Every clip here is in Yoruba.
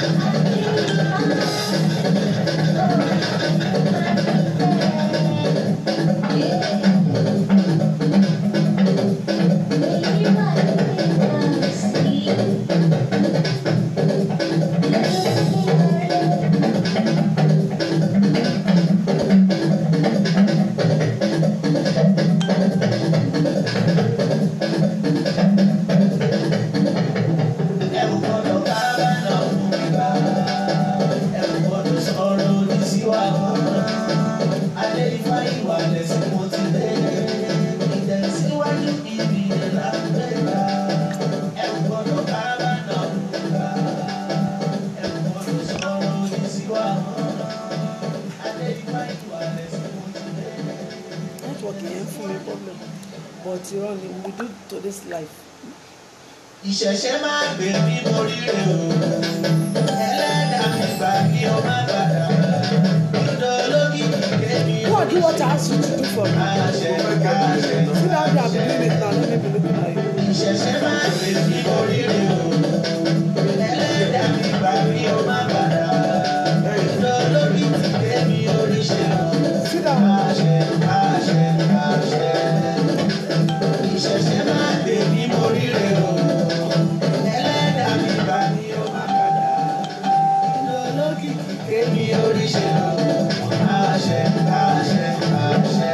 But you know, we do to this life. Ìṣẹ̀ṣẹ̀ máa gbé bí mo rí rè o. Ẹlẹ́dàá mi gbà kí o má bàdà. Ìdọ́lógì kémi o. What do what I ask you to do for me? Àṣẹ àṣẹ. See that I'm doing it now, let me be looking at you. Ìṣẹ̀ṣẹ̀ máa gbé bí mo rí rè o. Ẹlẹ́dàá mi gbà kí o má bàdà. Ìdọ́lógì kémi oríṣẹ́ o. See that àṣẹ àṣẹ àṣẹ. Ìṣẹ̀ṣẹ̀ máa gbé bí mo rí rè o. Ẹlẹ́dàá mi gbà kí o má bàdà. Ìdọ́lógì kémi oríṣẹ́ o. Àṣẹ àṣẹ àṣẹ.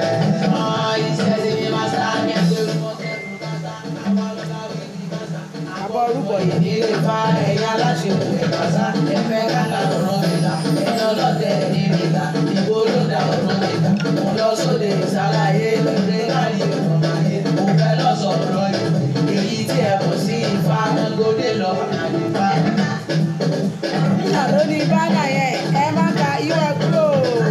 about orúkọ yìí. Ilé fa ẹ̀yà láti mú ìbàṣà. Ẹ̀fẹ́ kàkà ọ̀rọ̀ ìlà. Ẹ̀yìn ọlọ́tẹ̀ ní ìlà. Ìbò ló dà ọ̀rọ̀ ìlà. Mo lọ sóde ìsàlàyé lóde káyé ọ̀rọ̀ ayé. Mo fẹ́ lọ sọ̀rọ̀ yìí. Èyí tí ẹ kò sí Ifá Mọ́gòdé lọ àdìfá. Nígbà tó ní bánà yẹn, ẹ má ka ìwé kúrò.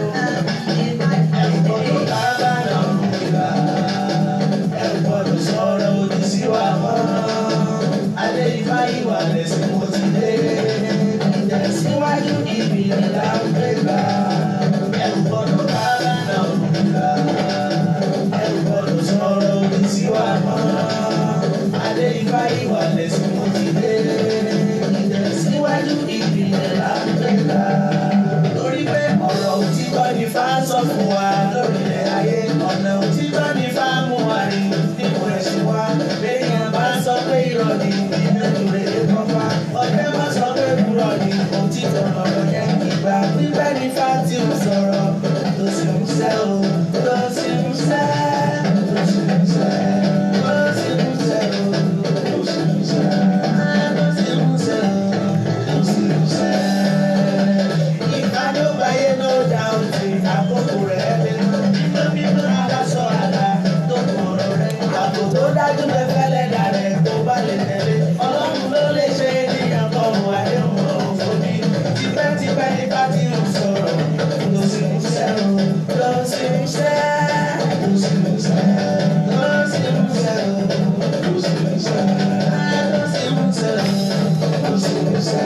Ìwà lẹ̀sìn mo ti dé, ìtẹ̀síwájú ìbílẹ̀ là ń gbé gbà. Ẹ̀rù gbọ́dọ̀ kára náà nígbà, ẹ̀rù gbọ́dọ̀ sọ̀rọ̀ òdì sí wa mọ́. Adé ifá ìwà lẹ̀sìn mo ti dé, ìtẹ̀síwájú ìbílẹ̀ là ń gbé gbà. Lórí pé ọ̀rọ̀ òtítọ́ ni Ifá sọ fún wa lórílẹ̀ ayé, ọ̀nà òtítọ́ ni Ifá mú wa rìn nínú ẹ̀sìn wa. Béèyàn bá sọ pé irọ́ ni ọ̀dẹ́ má sọ pé kúrọ̀ ní òtítọ́ ọ̀rọ̀ yẹn ìgbà pípẹ́ ní fáti ń sọ̀rọ̀ tó sì ń sẹ́ o tó sì ń sẹ́ tó sì ń sẹ́ tó sì ń sẹ́ o tó sì ń sẹ́ tó sì ń sẹ́ o tó sì ń sẹ́. Ìbádọ́gbayé ló dá òtí àkókò rẹ̀ lé mímọ́ aláṣọ àlá tó kọ̀ ọ̀rọ̀ rẹ̀ àbò tó dájú lè fẹ́lẹ́ dà rẹ̀ tó bá lè tẹ̀lé Ọlọ́run ló lè ṣe é ní àkọ́wọ́ àdéhùn ọ̀fọ̀ mi tipẹ́tipẹ́ ní bá ti ń sọ̀rọ̀ ló sì ń sẹ́ o ló sì ń sẹ́ ló sì ń sẹ́ ló sì ń sẹ́ o ló sì ń sẹ́ ló sì ń sẹ́ ló sì ń sẹ́.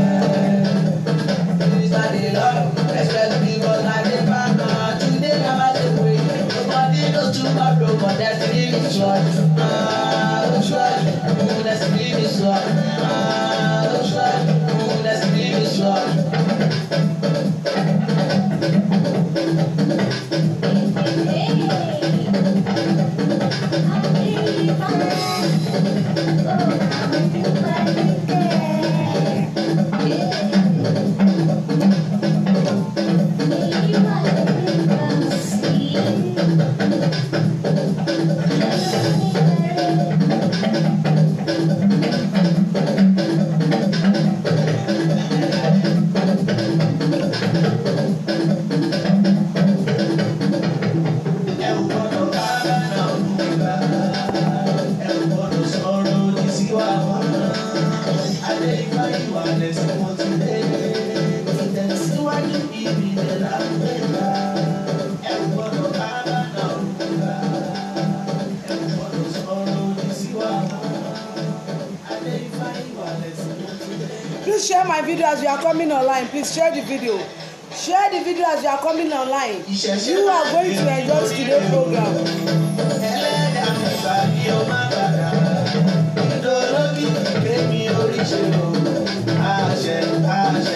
Ìsàlẹ̀ lọ́rùn express because I dey back now today na my day wey nobody knows tomorrow but destiny is short. Destiny is short. Destiny is short. Please share my video as you are coming online. Please share the video. Share the video as you are coming online. You are going to enjoy today's program. Àṣẹ àṣẹ.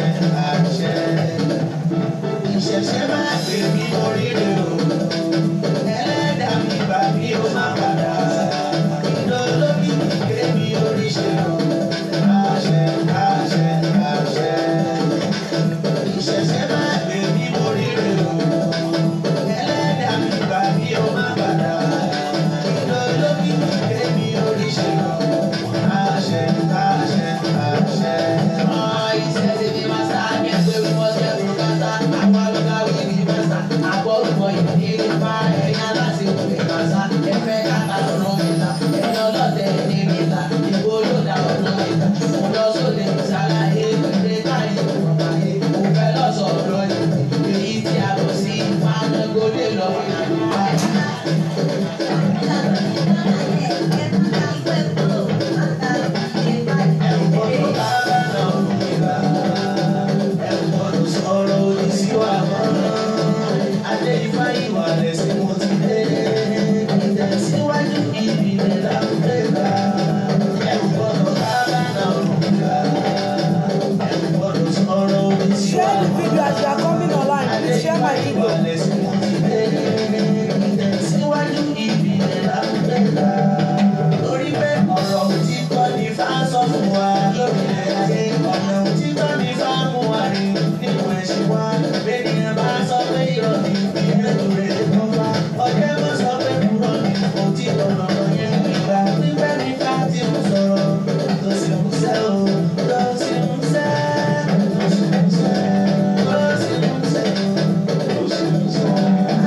òtítọ́ ní fáàmù wa ní nínú ẹ̀sìn wa ènìyàn bá sọ pé irọ́ ni ìyẹn rẹ̀ tó bá ọjọ́ bá sọ pé kúrọ́ ni òtítọ́ lọ́rọ̀ yẹn nígbà nígbà nígbà tí mo sọ̀rọ̀ tó sì ń sẹ́ o tó sì ń sẹ́ tó sì ń sẹ́ tó sì ń sẹ́ tó sì ń sẹ́ tó sì ń sẹ́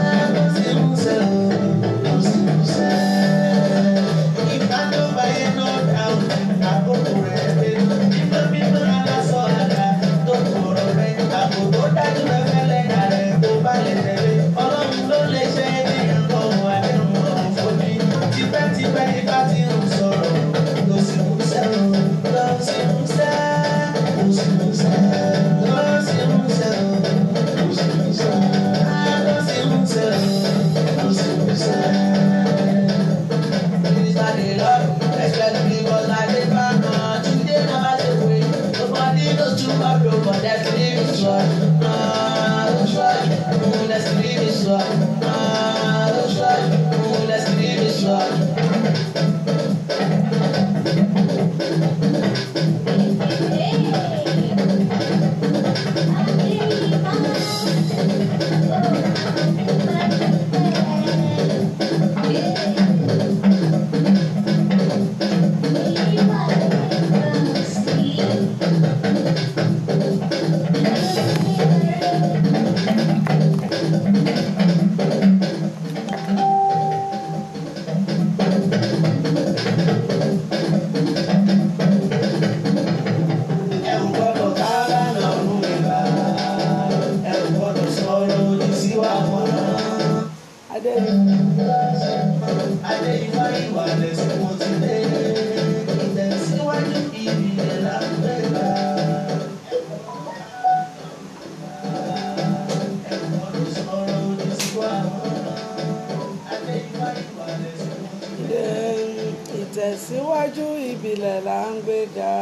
tó sì ń sẹ́. Ìbádọ́ báyé náà dáhùn àkókò rẹ̀ dé mímọ́ mímọ́ aláṣọ àdá tó kọ̀ọ̀rọ̀ rẹ̀ àpò tó dájú rẹ̀ fẹ́lẹ́ dà rẹ̀ tó bá lè tẹ̀lé ọlọ́run ló lè ṣe é ní nǹkan òun àdéhùn ọ̀hún fún mi tipẹ́tipẹ́ nípa tí ń sọ̀rọ̀ ló sì ń sẹ́rọ̀ ló sì ń sẹ́ ló sì ń sẹ́ ló sì ń sẹ́rọ̀ ló sì ń sẹ́ ló sì ń sẹ́rọ̀ ló sì ń sẹ́. Expect me because I did my today never take away. Nobody knows tomorrow, but destiny is short. Short. Destiny is short. Short. Destiny is short. Ìtẹ̀síwájú ìbílẹ̀ là ń gbé ga.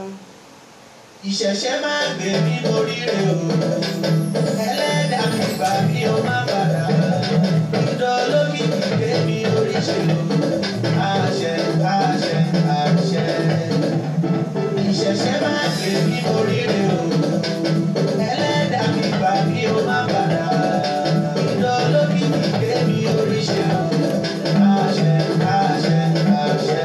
Ìṣẹ̀ṣẹ̀ máa gbé mi mórí rẹ̀ o. Ẹlẹ́dàá mi gbà mí ó má padà. Ìdọ̀ olókìkí gbé mi oríṣi o. Àṣẹ, àṣẹ, àṣẹ. Ìṣẹ̀ṣẹ̀ máa gbé mi mórí rẹ̀ o. Ẹlẹ́dàá mi gbà mí ó má padà. Ìdọ̀ olókìkí gbé mi oríṣi o. Àṣẹ, àṣẹ, àṣẹ.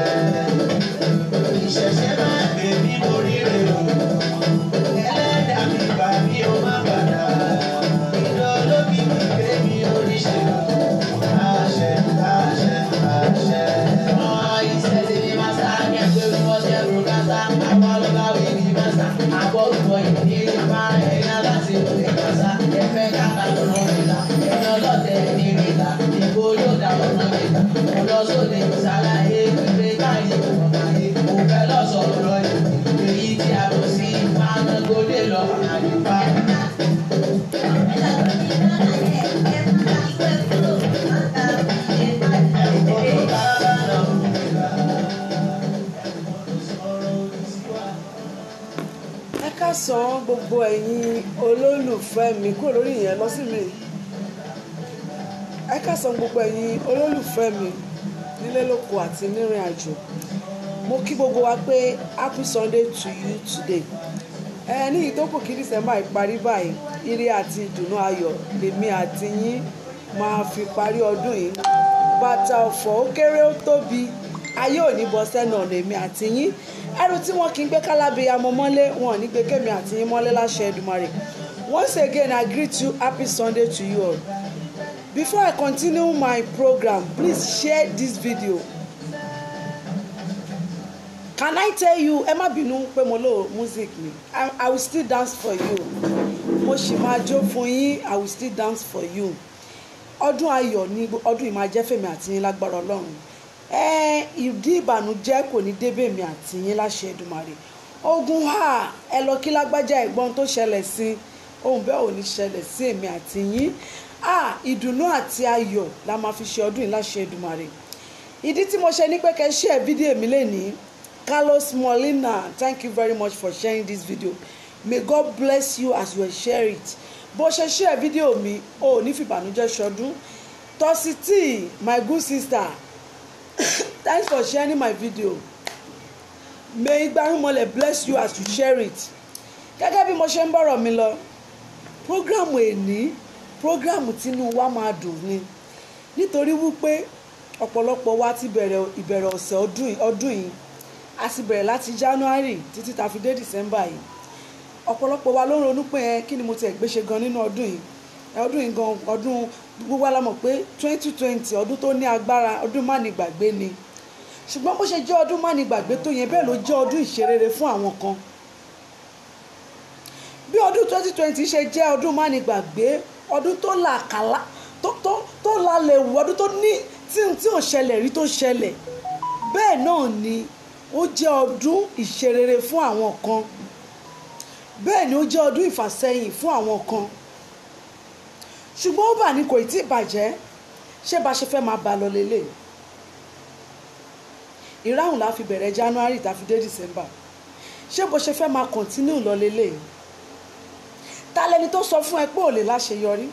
Ìṣẹ̀ṣẹ̀ máa gbé mi mórí rẹ̀ o. Ẹlẹ́dàá mi gbà mí ó má padà. Ìdọ̀ olókìkí gbé mi oríṣi o. Àṣẹ, àṣẹ, àṣẹ. Ìṣẹ̀ṣẹ̀ ni màsà ní ẹgbẹ́ olúmọ̀ṣẹ́ rògbàsá. Àwọn ọlọ́ba wí ní màsà. Àbọ̀ òfò ìdí ìjọba ẹ̀yà láti òkè kàsá. Ẹ̀fẹ́ kàkà lọ́nà ìlà. Ẹ̀yìn ọlọ́tẹ̀ ní ìlà. Ìbò yóò dá ọ̀nà ìlà. Ọlọ́sọ̀dẹ̀ ìsàlàyé ìgbé káyé ọ̀nàyé. Òfẹ́ lọ́sọ̀rọ̀ èyí tí a lọ sí Mánágódé lọ àyíká. Ẹ káàsán gbogbo ẹ̀yin olólùfẹ́ mi kúrò lórí ìyẹn lọ sí mi. Ẹ káàsán gbogbo ẹ̀yin olólùfẹ́ mi nílé lóko àti nírìn àjò. Mo kí gbogbo wa pé happy Sunday to you today. Ní ìtókù kí December ìparí báyìí, ire àti ìdùnnú ayọ̀ lèmi àti yín máa fi parí ọdún yìí. Bàtà ọ̀fọ̀ ó kéré ó tóbi, ayé ò ní bọ́ sẹ́nu ọ̀nà èmi àti yín. Ẹrù tí wọ́n kì í gbé kálábíyamọ mọ́lé, wọn ò ní gbé kémi àti yín mọ́lé láṣẹ Èdùmàrè. Once again, I greet you, happy Sunday to you all. Before I continue my program, please share this video. Can I tell you, ẹ má bínú pé mo lo music mi. I will still dance for you. Mo ṣì máa jó fún yín, I will still dance for you. Ọdún ayọ̀ ni ọdún yìí máa jẹ́ fèmi àti yín lágbára Ọlọ́run. Ìdí ìbànújẹ́ kò ní débè mi àti yín láṣẹ Èdùmàrè. Ogun ha ẹ lọ kí lágbájá ẹ̀gbọ́n tó ṣẹlẹ̀ sí ohun bẹ́ẹ̀ ò ní ṣẹlẹ̀ sí èmi àti yín. Ìdùnnú àti ayọ̀ la máa fi ṣe ọdún yìí láṣẹ Èdùmàrè. Ìdí tí mo ṣe ní pé kẹ́ share fídíò mi lénìí. Carlos Molina, thank you very much for sharing this video. May God bless you as you share it. Bó ṣe share video mi, ò ní fi ìbànújẹ́ ṣọdún. Tositi, my good sister, thanks for sharing my video. May Igbarumole bless you as you share it. gẹ́gẹ́ bí mo ṣe ń bọ̀rọ̀ mi lọ prógrámù èní prógrámù tínú wa máa dùn ni nítorí wípé ọ̀pọ̀lọpọ̀ wa ti ìbẹ̀rẹ̀ ọ̀sẹ̀ ọdún yìí a ti bẹ̀rẹ̀ láti January títí ta fi dé December yìí ọ̀pọ̀lọpọ̀ wa ló ń ronú pé kí ni mo ti gbé ṣe gan nínú ọdún yìí gan ọdún gbogbo wa la mọ̀ pé 2020 ọdún tó ní agbára ọdún má ní gbàgbé ni ṣùgbọ́n bó ṣe jẹ́ ọdún má ní gbàgbé tó yẹn bẹ́ẹ̀ ló jẹ́ ọdún ìṣerere fún àwọn kan bí ọdún 2020 ṣe jẹ́ ọdún má ní gbàgbé ọdún tó làkàlà tó lálẹ́ wù ọdún tó ní tí ò ṣẹlẹ̀ rí tó ṣẹlẹ̀ bẹ́ẹ̀ náà ni ó jẹ́ ọdún ìṣerere fún àwọn kan bẹ́ẹ̀ ni ó jẹ́ ọdún ìfàsẹ́yìn fún àwọn kan ṣùgbọ́n ó bà ní kò tí ì bàjẹ́ ṣé bá ṣe fẹ́ máa bá lọ lélẹ̀ ìráhùn la fi bẹ̀rẹ̀ January tá fi dé December ṣé bó ṣe fẹ́ máa continue lọ lélẹ̀ ta lẹni tó sọ fún ẹ pé ò lè láṣeyọrí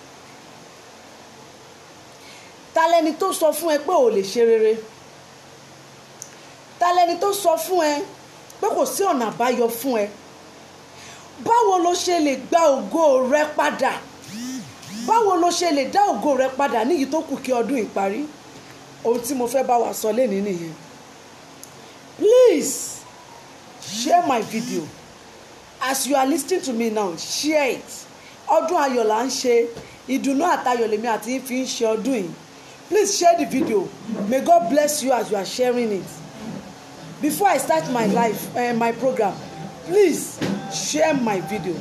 ta lẹni tó sọ fún ẹ pé ò lè ṣe rere ta lẹni tó sọ fún ẹ pé kò sí ọ̀nà àbáyọ fún ẹ báwo ló ṣe lè gba ògo rẹ padà báwo ló ṣe lè dá ògo rẹ padà níyì tó kù kí ọdún ìparí ohun tí mo fẹ́ bá wa sọ lénìí nìyẹn please share my video as you are listening to me now share it ọdún ayọ̀ là ń ṣe ìdùnnú àtayọ̀ lèmi àti fi ń ṣe ọdún yìí please share the video may God bless you as you are sharing it before I start my my program please share my video.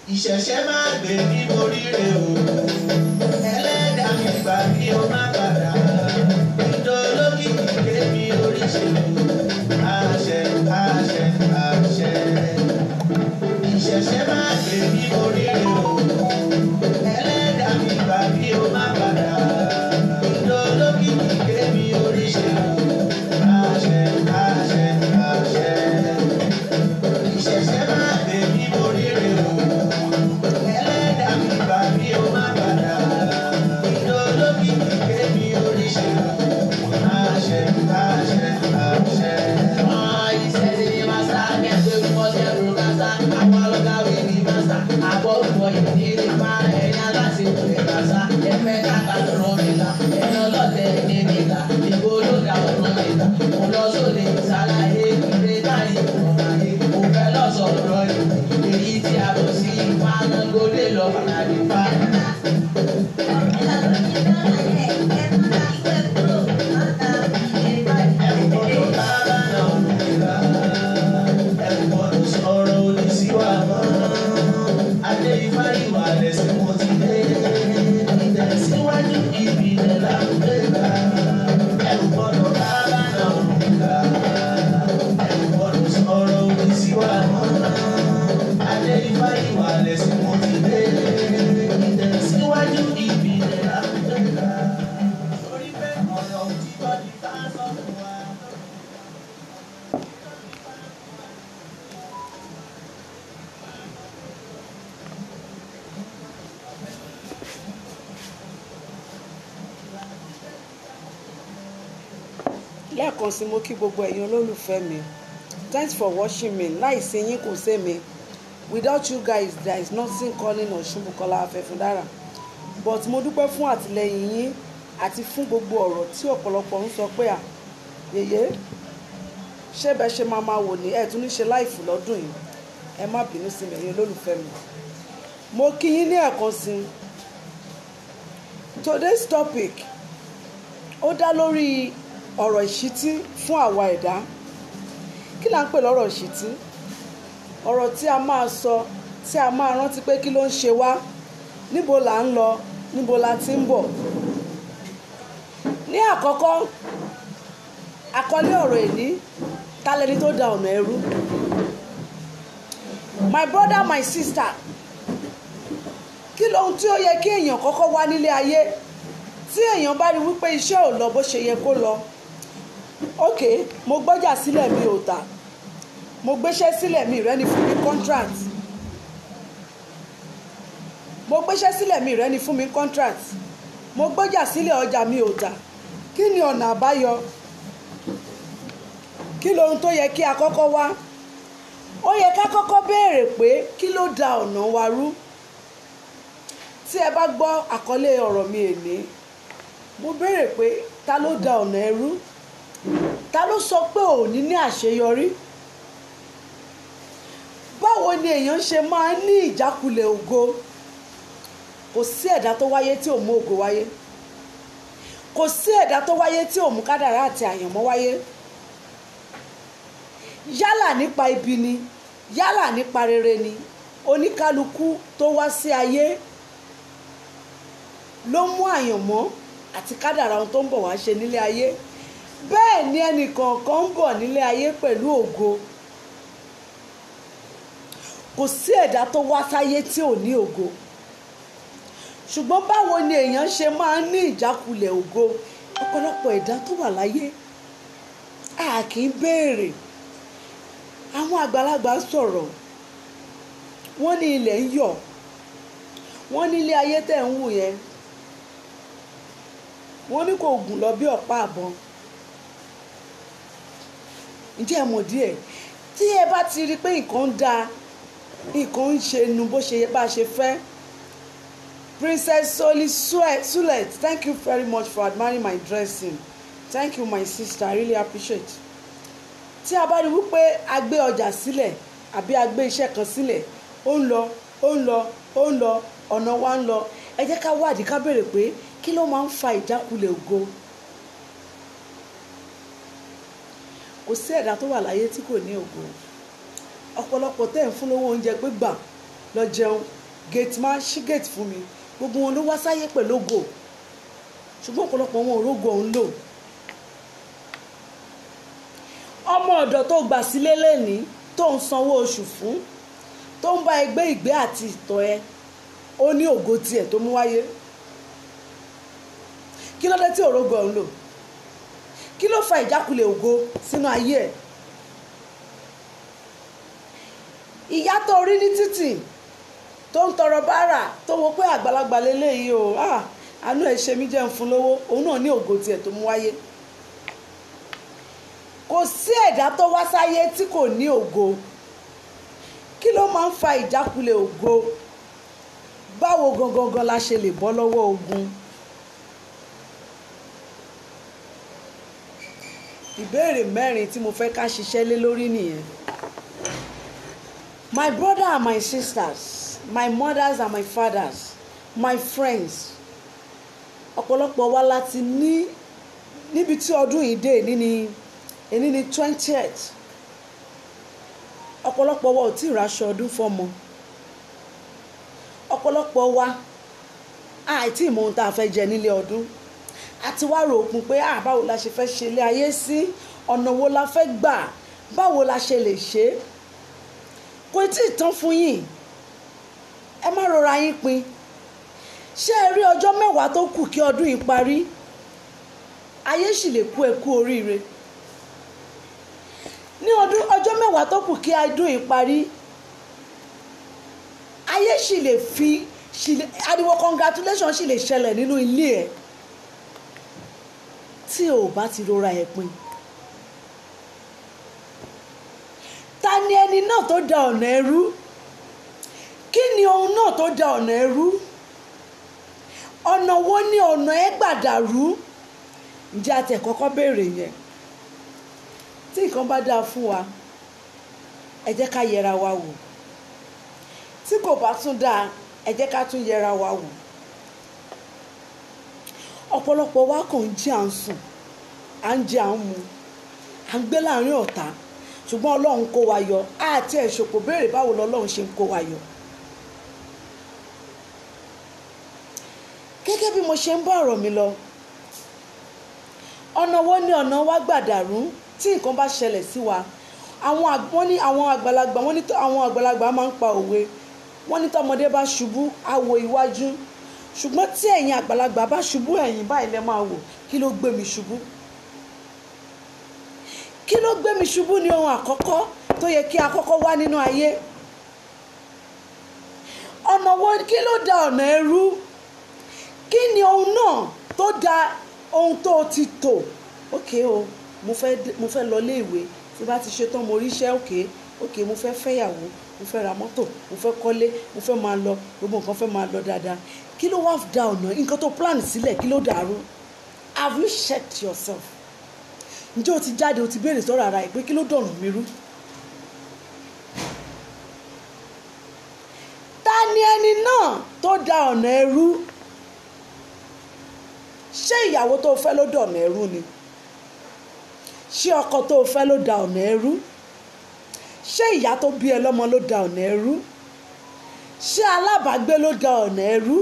ìṣẹ̀ṣẹ̀ máa gbé ní oríire o ẹlẹ́dàá mi gbà kí o má padà ìdólókìkí gbé mi oríṣi o àṣẹ àṣẹ àṣẹ ìṣẹ̀ṣẹ̀ máa gbé ní oríire o ẹlẹ́dàá mi gbà kí o má padà ìdólókìkí gbé mi oríṣi o àṣẹ àṣẹ àṣẹ ìṣẹ̀ṣẹ̀ máa gbé ní oríire o. lẹ́ẹ̀kan sí mo kí gbogbo ẹ̀yin olólùfẹ́ mi thanks for watching me láìsí yín kò sí mi without you guys there is nothing calling Ọ̀ṣunbùkọ́lá Afẹ́fúndára but mo dúpẹ́ fún àtìlẹ́yìn yín àti fún gbogbo ọ̀rọ̀ tí ọ̀pọ̀lọpọ̀ ń sọ pé à yèyé ṣé bẹ́ẹ̀ ṣe máa wò ní ẹ̀ tún ní ṣe láìfù lọ́dún yìí ẹ má bínú sí mi ẹ̀yin olólùfẹ́ mi mo kí yín ní ẹ̀kan sí today's topic ó dá lórí ọ̀rọ̀ ìṣítí fún àwa ẹ̀dá kí là ń pè lọ́rọ̀ ìṣítí ọ̀rọ̀ tí a máa sọ tí a máa rántí pé kí ló ń ṣe wá níbo là ń lọ níbo la ti ń bọ̀ ní àkọ́kọ́ àkọlé ọ̀rọ̀ èní ta lẹni tó da ọ̀nà ẹrú my brother my sister kí lóhun tí ó yẹ kí èèyàn kọ́kọ́ wá nílé ayé tí èèyàn bá rí wípé iṣẹ́ ò lọ bó ṣe yẹ kó lọ ok mo gbọ́jà sílẹ̀ mi ò tà mo gbéṣẹ́ sílẹ̀ mi ìrẹ́ni fún mi contract mo gbéṣẹ́ sílẹ̀ mi ìrẹ́ni fún mi contract mo gbọ́jà sílẹ̀ ọjà mi ò tà kí ni ọ̀nà àbáyọ kí lohun tó yẹ kí a kọ́kọ́ wá ó yẹ ká kọ́kọ́ béèrè pé kí ló da ọ̀nà wa rú tí ẹ bá gbọ́ àkọlé ọ̀rọ̀ mi èní mo béèrè pé ta ló da ọ̀nà ẹrú ta ló sọ pé òní ní àṣeyọrí báwo ni èèyàn ṣe máa ń ní ìjákulẹ̀ ògo kò sí ẹ̀dá tó wáyé tí ò mú ògo wáyé kò sí ẹ̀dá tó wáyé tí ò mú kádàrá àti àyànmọ́ wáyé yálà nípa ibi ni yálà nípa rere ni oníkálukú tó wá sí ayé ló mú àyànmọ́ àti kádàrá ohun tó ń bọ̀ wá ṣe nílé ayé bẹ́ẹ̀ ni ẹnìkọ̀ọ̀kan ń bọ̀ nílé ayé pẹ̀lú ògo kò sí ẹ̀dá tó wá sáyé tí ò ní ògo ṣùgbọ́n báwo ni èèyàn ṣe máa ń ní ìjákulẹ̀ ògo ọ̀pọ̀lọpọ̀ ẹ̀dá tó wà láyé a kì í béèrè àwọn àgbàlagbà sọ̀rọ̀ wọ́n ní ilẹ̀ ń yọ̀ wọ́n ní ilé ayé tẹ̀ ń wù yẹn wọ́n ní kò gùn lọ bí ọ̀pá àbọn ǹjẹ́ ẹ mọ̀ díẹ̀ tí ẹ bá ti rí pé nǹkan ń da nǹkan ń ṣe nu bó ṣe bá ṣe fẹ́ Princess Soli Sulet thank you very much for admiring my dressing thank you my sister I really appreciate tí a bá rí wípé a gbé ọjà sílẹ̀ àbí a gbé iṣẹ́ kan sílẹ̀ ó ń lọ ó ń lọ ó ń lọ ọ̀nà wa ń lọ ẹ jẹ́ ká wádìí ká béèrè pé kí ló máa ń fa ìjákulẹ̀ ògo kò sí ẹ̀dá tó wà láyé tí kò ní ògo ọ̀pọ̀lọpọ̀ tẹ́ ń fún lówó oúnjẹ pé gbà lọ jẹun gate man ṣí gate fún mi gbogbo wọn ló wá sáyé pẹ̀lú ògo ṣùgbọ́n ọ̀pọ̀lọpọ̀ wọn ò rógo òun lò. ọmọ ọ̀dọ̀ tó gbà sílé lẹ́ni tó ń sanwó oṣù fún tó ń bá ẹgbẹ́ ìgbé àti ìtọ́ ẹ ó ní ògo tiẹ̀ tó mú wáyé. kí ló dé tí ò rógo òun lò? kí ló fa ìjákulẹ̀ ògo sínú ayé ẹ̀? ìyá tó rí ní títì tó ń tọrọ bárà tó wo pé àgbàlagbà lélẹ́yìí o àánú ẹ̀ ṣe mí jẹ́ ń fún lówó òun náà ní ògo tiẹ̀ tó mú wáyé. kò sí ẹ̀dá tó wá sáyé tí kò ní ògo. kí ló máa ń fa ìjákulẹ̀ ògo? báwo gangan la ṣe lè bọ́ lọ́wọ́ ogun? ìbéèrè mẹ́rin tí mo fẹ́ ká ṣiṣẹ́ lé lórí nìyẹn. My brother and my sisters, my mothers and my fathers, my friends, ọ̀pọ̀lọpọ̀ wa láti níbi tí ọdún yìí dé èní ní 20th. ọ̀pọ̀lọpọ̀ wa ò tí ì raṣọ ọdún fọ́mọ. ọ̀pọ̀lọpọ̀ wa àìtí ìmọ̀ ohun tá a fẹ́ jẹ nílé ọdún. àti wá rò òpin pé báwo la ṣe fẹ́ ṣe ilé ayé sí, ọ̀nà wo la fẹ́ gbà, báwo la ṣe lè ṣe é. kò tí ì tán fún yín, ẹ má rọra yín pin. ṣé ẹ rí ọjọ́ mẹ́wàá tó kù kí ọdún yìí parí? ayé sì lè kú ẹ kú oríire. ní ọjọ́ mẹ́wàá tó kù kí ọdún yìí parí, ayé sì lè ariwo congratulation sì lè ṣẹlẹ̀ nínú ilé ẹ̀ tí ò bá ti rọra ẹ̀ pin. ta ni ẹni náà tó da ọ̀nà ẹrú? kí ni ohun náà tó da ọ̀nà ẹrú? ọ̀nà wo ni ọ̀nà ẹ gbà dàrú? ǹjẹ́ a tẹ̀ kọ́kọ́ béèrè yẹn? tí nǹkan bá dáa fún wa, ẹ jẹ́ ká yẹra wa wò. tí kò bá tún dáa, ẹ jẹ́ ká tún yẹra wa wò. ọ̀pọ̀lọpọ̀ wa kàn ń jí à ń sùn, à ń jẹ à ń mu, à ń gbé láàrin ọ̀tá, ṣùgbọ́n Ọlọ́run kó wa yọ. àti ẹ̀ṣòkò béèrè báwo lọ́lọ́run ṣe ń kó wa yọ. gẹ́gẹ́ bí mo ṣe ń bá ọ̀rọ̀ mi lọ, ọ̀nà wo ni ọ̀nà wa gbà dàrú tí nǹkan bá ṣẹlẹ̀ sí wa? àwọn àgbàlagbà máa ń pa òwe, wọ́n ní tọmọdé bá ṣubú á wo iwájú, ṣùgbọ́n tí ẹ̀yin àgbàlagbà bá ṣubú ẹ̀yìn báyìí lẹ máa wò. kí ló gbé mi ṣubú? kí ló gbé mi ṣubú ni ohun àkọ́kọ́ tó yẹ kí a kọ́kọ́ wá nínú ayé. ọ̀nà wo kí ló da ọ̀nà ẹrú? kí ni ohun náà tó da ohun tó ti tò? ókè o, mo fẹ́ lọ ilé ìwé, tí bá ti ṣetán mo ríṣẹ́, ókè mo fẹ́ fẹ́yàwó, mo fẹ́ ra mọ́tò, mo fẹ́ kọ́lé, mo fẹ́ máa lọ, gbogbo nǹkan fẹ́ máa lọ dáadáa. kí ló wá da ọ̀nà nǹkan tó plan sílẹ̀? kí ló dàrú? Have you checked yourself? ǹjẹ́ o ti jáde, o ti béèrè sọ́rọ̀ ara ẹ̀ pé kí ló dọ̀nà mi rú? ta ni ẹni náà tó da ọ̀nà ẹrú? ṣé ìyàwó tó fẹ́ ló da ọ̀nà ẹrú ni? ṣé ọkọ tó fẹ́ ló da ọ̀nà ẹrú? ṣé ìyá tó bí ẹ lọ́mọ ló da ọ̀nà ẹrú? ṣé alábàágbé ló da ọ̀nà ẹrú?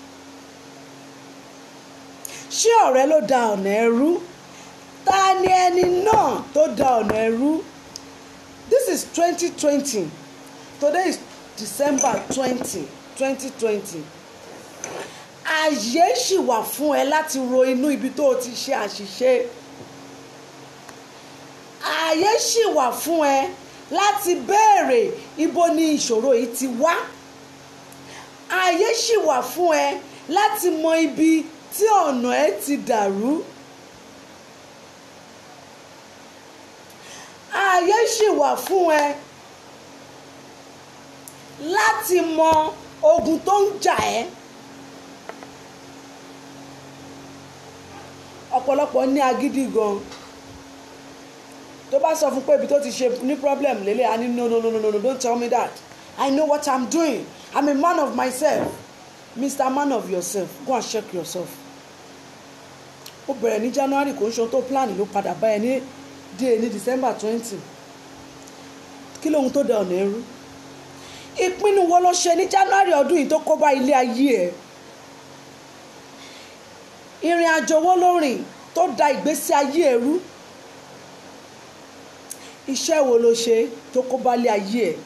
ṣé ọ̀rẹ́ ló da ọ̀nà ẹrú? ta ni ẹni náà tó da ọ̀nà ẹrú? This is 2020. Today is December 2020. àyè ṣì wà fún ẹ láti ro inú ibi tó o ti ṣe àṣìṣe. àyè ṣì wà fún ẹ láti béèrè ibo ni ìṣòro yìí ti wá. àyè ṣì wà fún ẹ láti mọ ibi tí ọ̀nà ẹ ti dàrú. àyè ṣì wà fún ẹ láti mọ ogun tó ń jà ẹ́. ọ̀pọ̀lọpọ̀ ní agídí gan. tó bá sọ fún pé ibi tó ti ṣe ní problem lélẹ̀, a ní no, don't tell me that. I know what I'm doing. I'm a man of myself. Mr. Man of yourself, go and check yourself. ó bẹ̀rẹ̀ ní January, kò ń ṣe tó plan ló padà bá ẹ ní December 20. kí lóhun tó da ọ̀nà ẹrú? ìpinnu wo ló ṣe ní January ọdún yìí tó kó bá ilé ayé ẹ̀? ìrìn àjò wo ló rìn tó da ìgbésí ayé ẹ̀ rú? iṣẹ́ wo ló ṣe tó kó bá ilé ayé ẹ̀?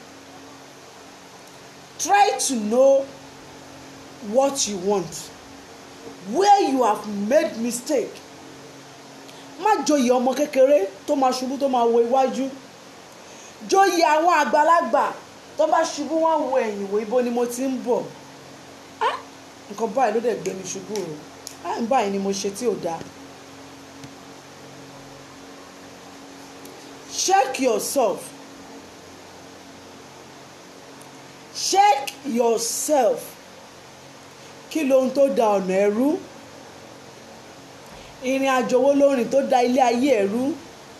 Try to know what you want, where you have made mistake. Má joyè ọmọ kékeré tó máa ṣubú tó máa wo iwájú. Joyè àwọn àgbàlagbà tó bá ṣubú wọ́n wo ẹ̀yìn wo ibo ni mo ti ń bọ̀. Nǹkan báyìí ló dẹ̀ gbé mi ṣubú o. Báyìí ni mo ṣe tí ò dáa. Check yourself. Check yourself. Kí lohun tó da ọ̀nà ẹ̀rú? Ìrìn àjò wo ló rìn tó da ilé ayé ẹ̀rú?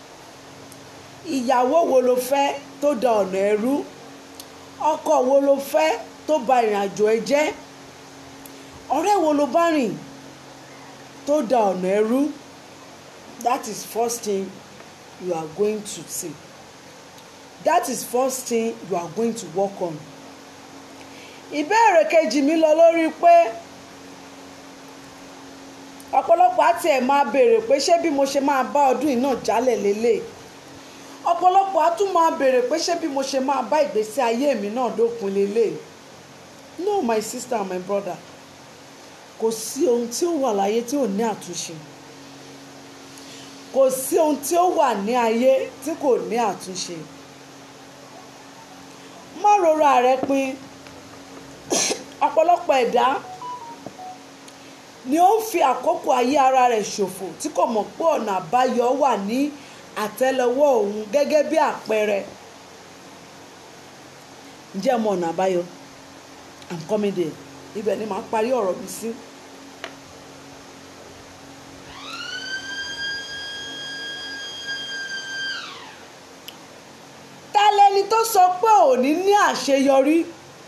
Ìyàwó wo ló fẹ́ tó da ọ̀nà ẹ̀rú? Ọkọ wo ló fẹ́ tó ba ìrìn àjò ẹ jẹ́? Ọ̀rẹ́ wo ló bá rìn tó da ọ̀nà ẹ̀rú? That is first thing you are going to see. That is first thing you are going to work on. Ìbéèrè kejì mi lọ lórí pé ọ̀pọ̀lọpọ̀ àti ẹ̀ máa béèrè pé ṣé bí mo ṣe máa bá ọdún yìí náà jálẹ̀ lélẹ̀. Ọ̀pọ̀lọpọ̀ á tún máa béèrè pé ṣé bí mo ṣe máa bá ìgbésí ayé mi náà dópin lélẹ̀. No, my sister and my brother, kò sí ohun tí ó wà láyé tí ò ní àtúnṣe. Kò sí ohun tí ó wà ní ayé tí kò ní àtúnṣe. Má rora rẹ pin. Ọ̀pọ̀lọpọ̀ ẹ̀dá ni ó ń fi àkókò ayé ara rẹ̀ ṣòfò tí kò mọ̀ pé ọ̀nà àbáyọ wà ní àtẹ́lẹwọ́ òun gẹ́gẹ́ bí àpẹẹrẹ. Ǹjẹ́ mọ̀ ọ̀nà àbáyọ? I'm coming there. Ibẹ̀ ni màá parí ọ̀rọ̀ mi sí. Ta lẹni tó sọ pé òní ní àṣeyọrí?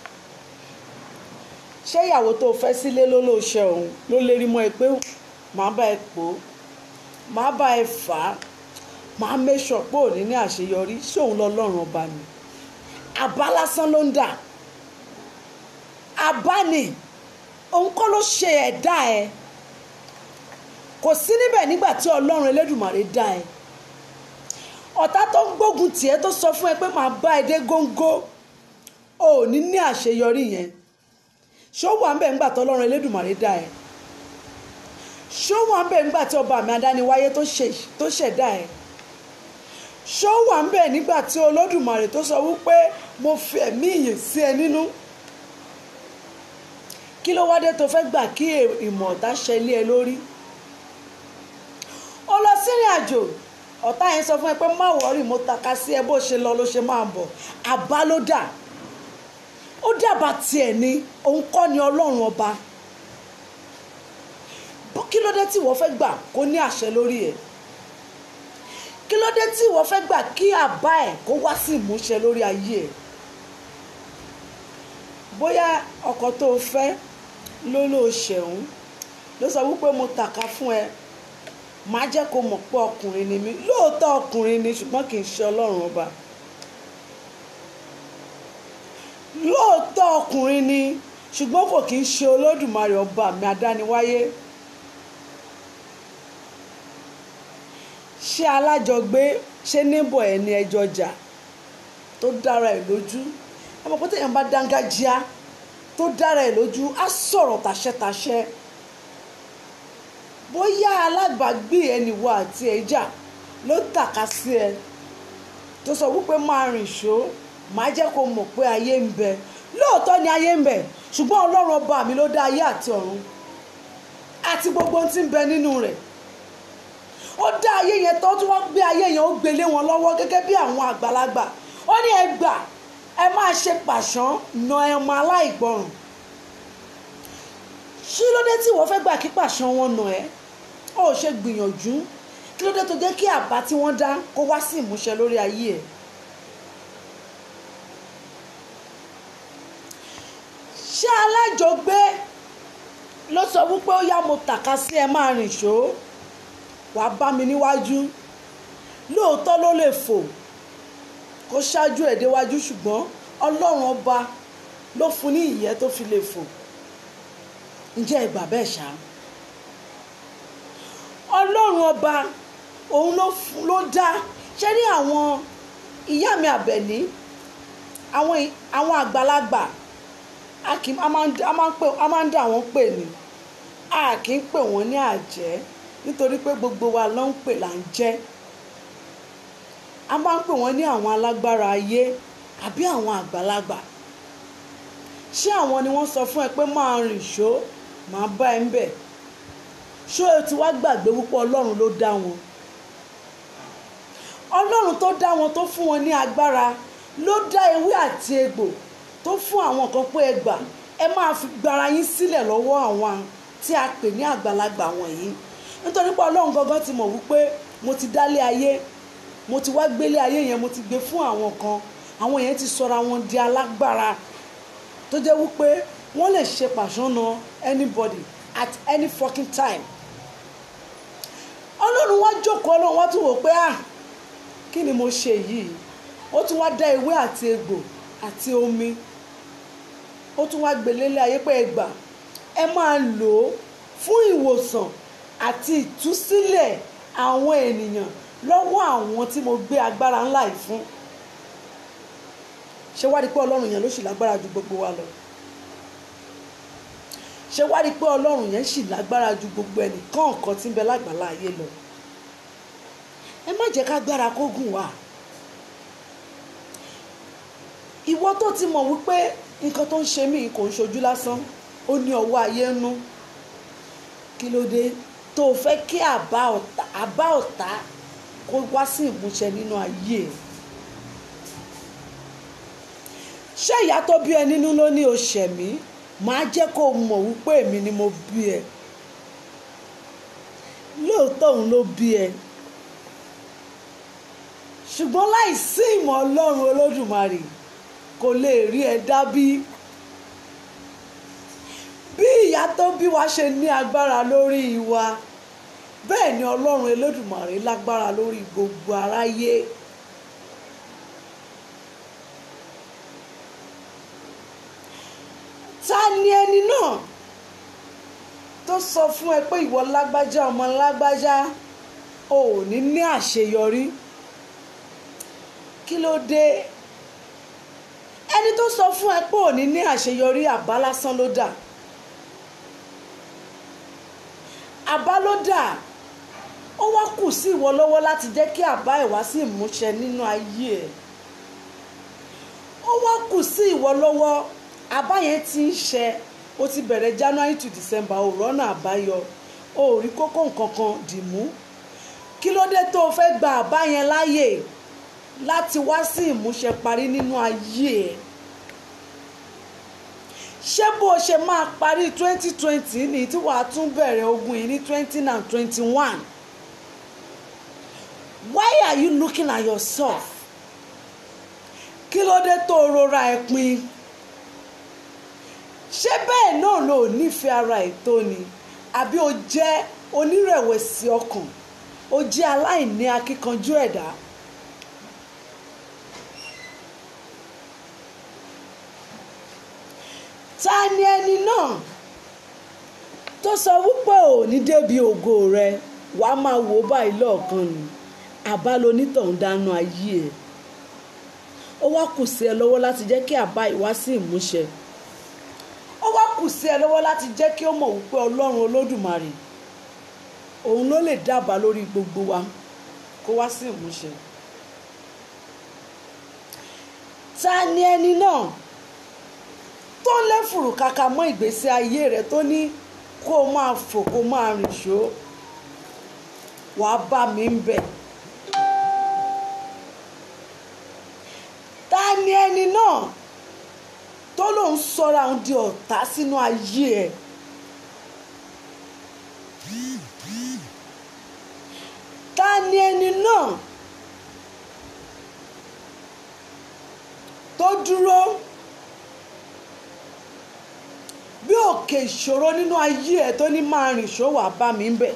Ṣé ìyàwó tó fẹ́ sílé ló ló ṣe òun ló lérí mọ́ ẹ pé màá bá ẹ pò ó, màá bá ẹ fà á, màá make sure pé òní ní àṣeyọrí? Ṣé òun lọ́lọ́run ọba ni? Àbá lásán ló ń dà. Àbá ni òun kọ́ ló ṣe ẹ̀dá ẹ. Kò sí níbẹ̀ nígbà tí Ọlọ́run Elédùmarè dá ẹ. Ọ̀tá tó ń gbógun tì ẹ́ tó sọ fún ẹ pé màá bá ẹ dé góńgó, òní ní àṣeyọrí yẹn. Ṣé ó wà ń bẹ̀ nígbà tí Ọlọ́run Elédùmarè dá ẹ? Ṣé ó wà ń bẹ̀ nígbà tí ọba mi adániwáyé tó ṣẹ̀dá ẹ? Ṣé ó wà ń bẹ̀ nígbà tí Olódùmarè tó sọ wípé mo fi ẹ̀mí ìyè sí ẹ nínú? Kí ló wá dé tó fẹ́ gbà kí ìmọ̀ ọ̀tá ṣẹlẹ̀ ẹ lórí? Ó lọ sírìn àjò, ọ̀tá yẹn sọ fún ẹ pé má wọ́rì, mo tàka sí ẹ bó ṣe lọ ló ṣe máa bọ̀. Àbá ló dà. Ó dàbà tiẹ̀ ni, òun kọ́ ni Ọlọ́run ọba. Kí ló dé tí ìwọ fẹ́ gbà kó ní àṣẹ lórí ẹ̀? Kí ló dé tí ìwọ fẹ́ gbà kí àbá ẹ̀ kó wá sí ìmúṣẹ lórí ayé ẹ̀? Bóyá ọkọ tó fẹ́ ló ṣẹ̀hún ló sọ wípé mo tàka fún ẹ, màá jẹ́ kó mọ̀ pé ọkùnrin ni mí. Lóòótọ́ ọkùnrin ni, ṣùgbọ́n kì í ṣe Ọlọ́run ọba. Lóòótọ́ ọkùnrin ni, ṣùgbọ́n kò kì í ṣe Olódùmarè ọba mi adániwáyé. Ṣé alájọgbé, ṣé níbọ̀ ẹ̀ ní ẹjọ́ jà tó dára ẹ̀ lójú? Ẹ mọ̀ pé téèyàn bá dángájíá tó dára ẹ̀ lójú á sọ̀rọ̀ tàṣẹ́tàṣẹ́. Bóyá alábàágbé ẹnìwọ àti ẹ̀jà ló tàka sí ẹ tó sọ wípé máa rìn ṣó, màá jẹ́ kó mọ̀ pé ayé ń bẹ. Lóòótọ́ ni ayé ń bẹ, ṣùgbọ́n Ọlọ́run ọba mi ló dá ayé àti ọ̀run àti gbogbo ohun tí ń bẹ nínú rẹ̀. Ó dá ayé yẹn tó tún wọ́n gbé ayé yẹn ó gbélé wọn lọ́wọ́ gẹ́gẹ́ bí àwọn àgbàlagbà. Ó ní ẹ gbà, ẹ máa ṣe pàṣán na ọmọ aláìgbọràn. Ṣé ló dé tí ìwọ fẹ́ gbà kí pàṣán wọn nà ẹ́? Ó ṣe gbìyànjú. Kí ló dé tó jẹ́ kí àbá tí wọ́n dá kó wá sí ìmúṣẹ lórí ayé ẹ̀? Ṣé alájọgbé ló sọ wípé ó yá mo tàka sí ẹ máa rìn ṣó, wàá bá mi níwájú? Lóòótọ́ ló lè fò kó ṣáájú ẹ̀ déwájú, ṣùgbọ́n Ọlọ́run ọba ló fún ní ìyẹ́ tó fi lè fò. Ǹjẹ́ ẹ gbà bẹ́ẹ̀ ṣá? Ọlọ́run ọba òun ló dá. Ṣé ní àwọn ìyá mi Àbẹ̀ní, àwọn àgbàlagbà a máa ń dà wọ́n pè ní, a kì í pè wọ́n ní àjẹ́ nítorí pé gbogbo wa ló ń pè là ń jẹ́. A máa ń pè wọ́n ní àwọn alágbára ayé àbí àwọn àgbàlagbà. Ṣé àwọn ni wọ́n sọ fún ẹ pé máa rìn ṣó máa bá ẹ ń bẹ̀? Ṣé o ti wá gbàgbé wípé Ọlọ́run ló dá wọn? Ọlọ́run tó dá wọn tó fún wọn ní agbára ló dá ewé àti egbò tó fún àwọn kan pé ẹ gbà, ẹ máa fi gbara yín sílẹ̀ lọ́wọ́ àwọn tí a pè ní àgbàlagbà wọ̀nyí. Nítorí pé Ọlọ́run gangan ti mọ̀ wípé mo ti dálé ayé, mo ti wá gbélé ayé yẹn, mo ti gbé fún àwọn kan, àwọn yẹn ti sọra wọn di alágbára tó jẹ́ wípé wọ́n lè ṣe pàṣánà anybody at any fucking time. Ọlọ́run wá jókòó, Ọlọ́run wá tún wò pé kí ni mo ṣe yìí? Ó tún wá dá ewé àti egbò àti omi, ó tún wá gbélé ayé pé ẹ gbà, ẹ máa lò ó fún ìwòsàn àti ìtúsílẹ̀ àwọn ènìyàn lọ́wọ́ àwọn tí mo gbé agbára ńlá yìí fún. Ṣé wá rí pé Ọlọ́run yẹn ló sì lágbára ju gbogbo wa lọ? Ṣé wá rí pé Ọlọ́run yẹn sì lágbára ju gbogbo ẹnì kọ̀ọ̀kan tí ń bẹ lágbàlá ayé lọ? Ẹ má jẹ́ ká gbára kó gùn wá. Ìwọ tó ti mọ̀ wípé nǹkan tó ń ṣe mí kò ń ṣojú lásán, ó ní ọwọ́ ayé nú. Kí ló dé tó o fẹ́ kí àbá ọ̀tá kó wá sí ìmúṣẹ nínú ayé ẹ̀? Ṣé ìyá tó bí ẹ nínú ló ní o ṣẹ̀ mí? Màá jẹ́ kó o mọ̀ wípé èmi ni mo bí ẹ. Lóòótọ́ òun ló bí ẹ, ṣùgbọ́n láìsí ìmọ̀ Ọlọ́run Olódùmarè kò lè rí ẹ dá bí. Bí ìyá tó bí wa ṣe ní agbára lórí wa, bẹ́ẹ̀ ni Ọlọ́run Olódùmarè lágbára lórí gbogbo aráyé. Ta ni ẹni náà tó sọ fún ẹ pé ìwọ lágbájá ọmọ lágbájá ò ní àṣeyọrí? Kí ló dé? Ẹni tó sọ fún ẹ pé ò ní àṣeyọrí àbá lásán ló dà. Àbá ló dà. Ó wá kù sí ìwọ lọ́wọ́ láti jẹ́ kí àbá ẹ̀ wá sí ìmúṣẹ nínú ayé ẹ̀. Ó wá kù sí ìwọ lọ́wọ́. Àbá yẹn ti ń ṣẹ, ó ti bẹ̀rẹ̀ January to December, ò rọ́nà àbáyọ, ò rí kókó nǹkan kan dì mú. Kí ló dé tó o fẹ́ gba àbá yẹn láàyè láti wá sí ìmúṣẹ parí nínú ayé ẹ̀? Ṣé bó o ṣe máa parí 2020 ní tí wàá tún bẹ̀rẹ̀ ogun yìí ní 2021? Why are you looking at yourself? Kí ló dé tó o rora ẹ pin? Ṣé bẹ́ẹ̀ náà ló nífẹ̀ẹ́ ara ẹ̀ tó ni? Àbí o jẹ́ onírẹ̀wẹ̀sì ọkàn? O jẹ́ aláìní akíkanjú ẹ̀dá? Ta ni ẹni náà tó sọ wípé ò ní débi ògo rẹ? Wàá máa wò báyìí lọ́ọ̀kan ni. Àbá lonítọ̀hún dánú ayé ẹ̀. Ó wá kù sí ẹ lọ́wọ́ láti jẹ́ kí àbá ìwá sí ìmúṣẹ. Ó wá kù sí ẹ lọ́wọ́ láti jẹ́ kí ó mọ̀ wípé Ọlọ́run Olódùmarè òun ló lè dábàá lórí gbogbo wa kó wá sí ìmúṣẹ. Ta ni ẹni náà tó lé fùrùkàkà mọ́ ìgbésí ayé rẹ̀ tó ní kó o máa fò kó o máa rìn ṣó? Wàá bá mi ń bẹ̀. Ta ni ẹni náà tó lòun sọra òun di ọ̀tá sínú ayé ẹ̀? Ta ni ẹni náà tó dúró bí òkè ìṣòro nínú ayé ẹ̀ tó ní máa rìn ṣó? Wàá bá mi ń bẹ̀.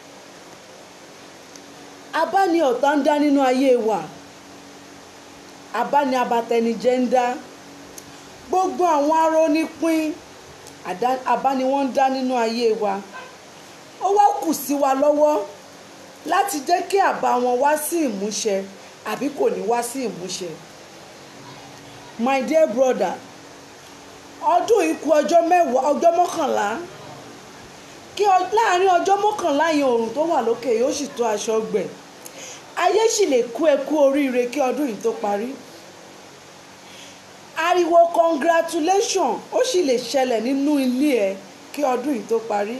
Àbá ni ọ̀tá ń dá nínú ayé wa. Àbá ni abatẹnijẹ́ ń dá. gbogbo àwọn arónípín àbá ni wọ́n ń dá nínú ayé wa ó wá kù sí wa lọ́wọ́ láti jẹ́ kí àbá wọn wá sí ìmúṣẹ àbí kò ní wá sí ìmúṣẹ. My dear brother, ọdún yìí kù ọjọ́ 11 kí láàrin ọjọ́ 11 yẹn oòrùn tó wà lókè yóò sì tó aṣọ gbẹ ayé sì lè kú ẹ kú oríire kí ọdún yìí tó parí. Ariwo congratulation ó sì lè ṣẹlẹ̀ nínú ilé ẹ kí ọdún yìí tó parí.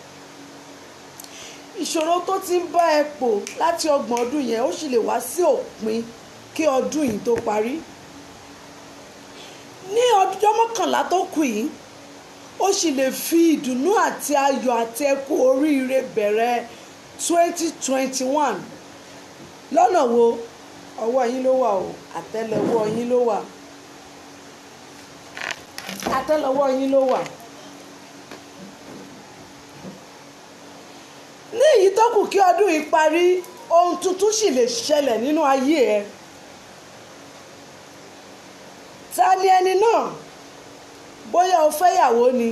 Ìṣòro tó ti ń bá ẹ pò láti 30 ọdún yẹn ó sì lè wá sí òpin kí ọdún yìí tó parí. Ní ọjọ́ 11 tó kù yìí ó sì lè fi ìdùnnú àti ayọ̀ àti ẹkú oríire bẹ̀rẹ̀ 2021. Lọ́nà wo? Ọwọ́ yín ló wà o, àtẹ́lẹwọ́ yín ló wà. Àtẹ́lẹwọ́ yín ló wà. Ní èyí tó kù kí ọdún yìí parí, ohun tuntun sì lè ṣẹlẹ̀ nínú ayé ẹ. Ta ni ẹni náà? Bóyá o fẹ́yàwó ni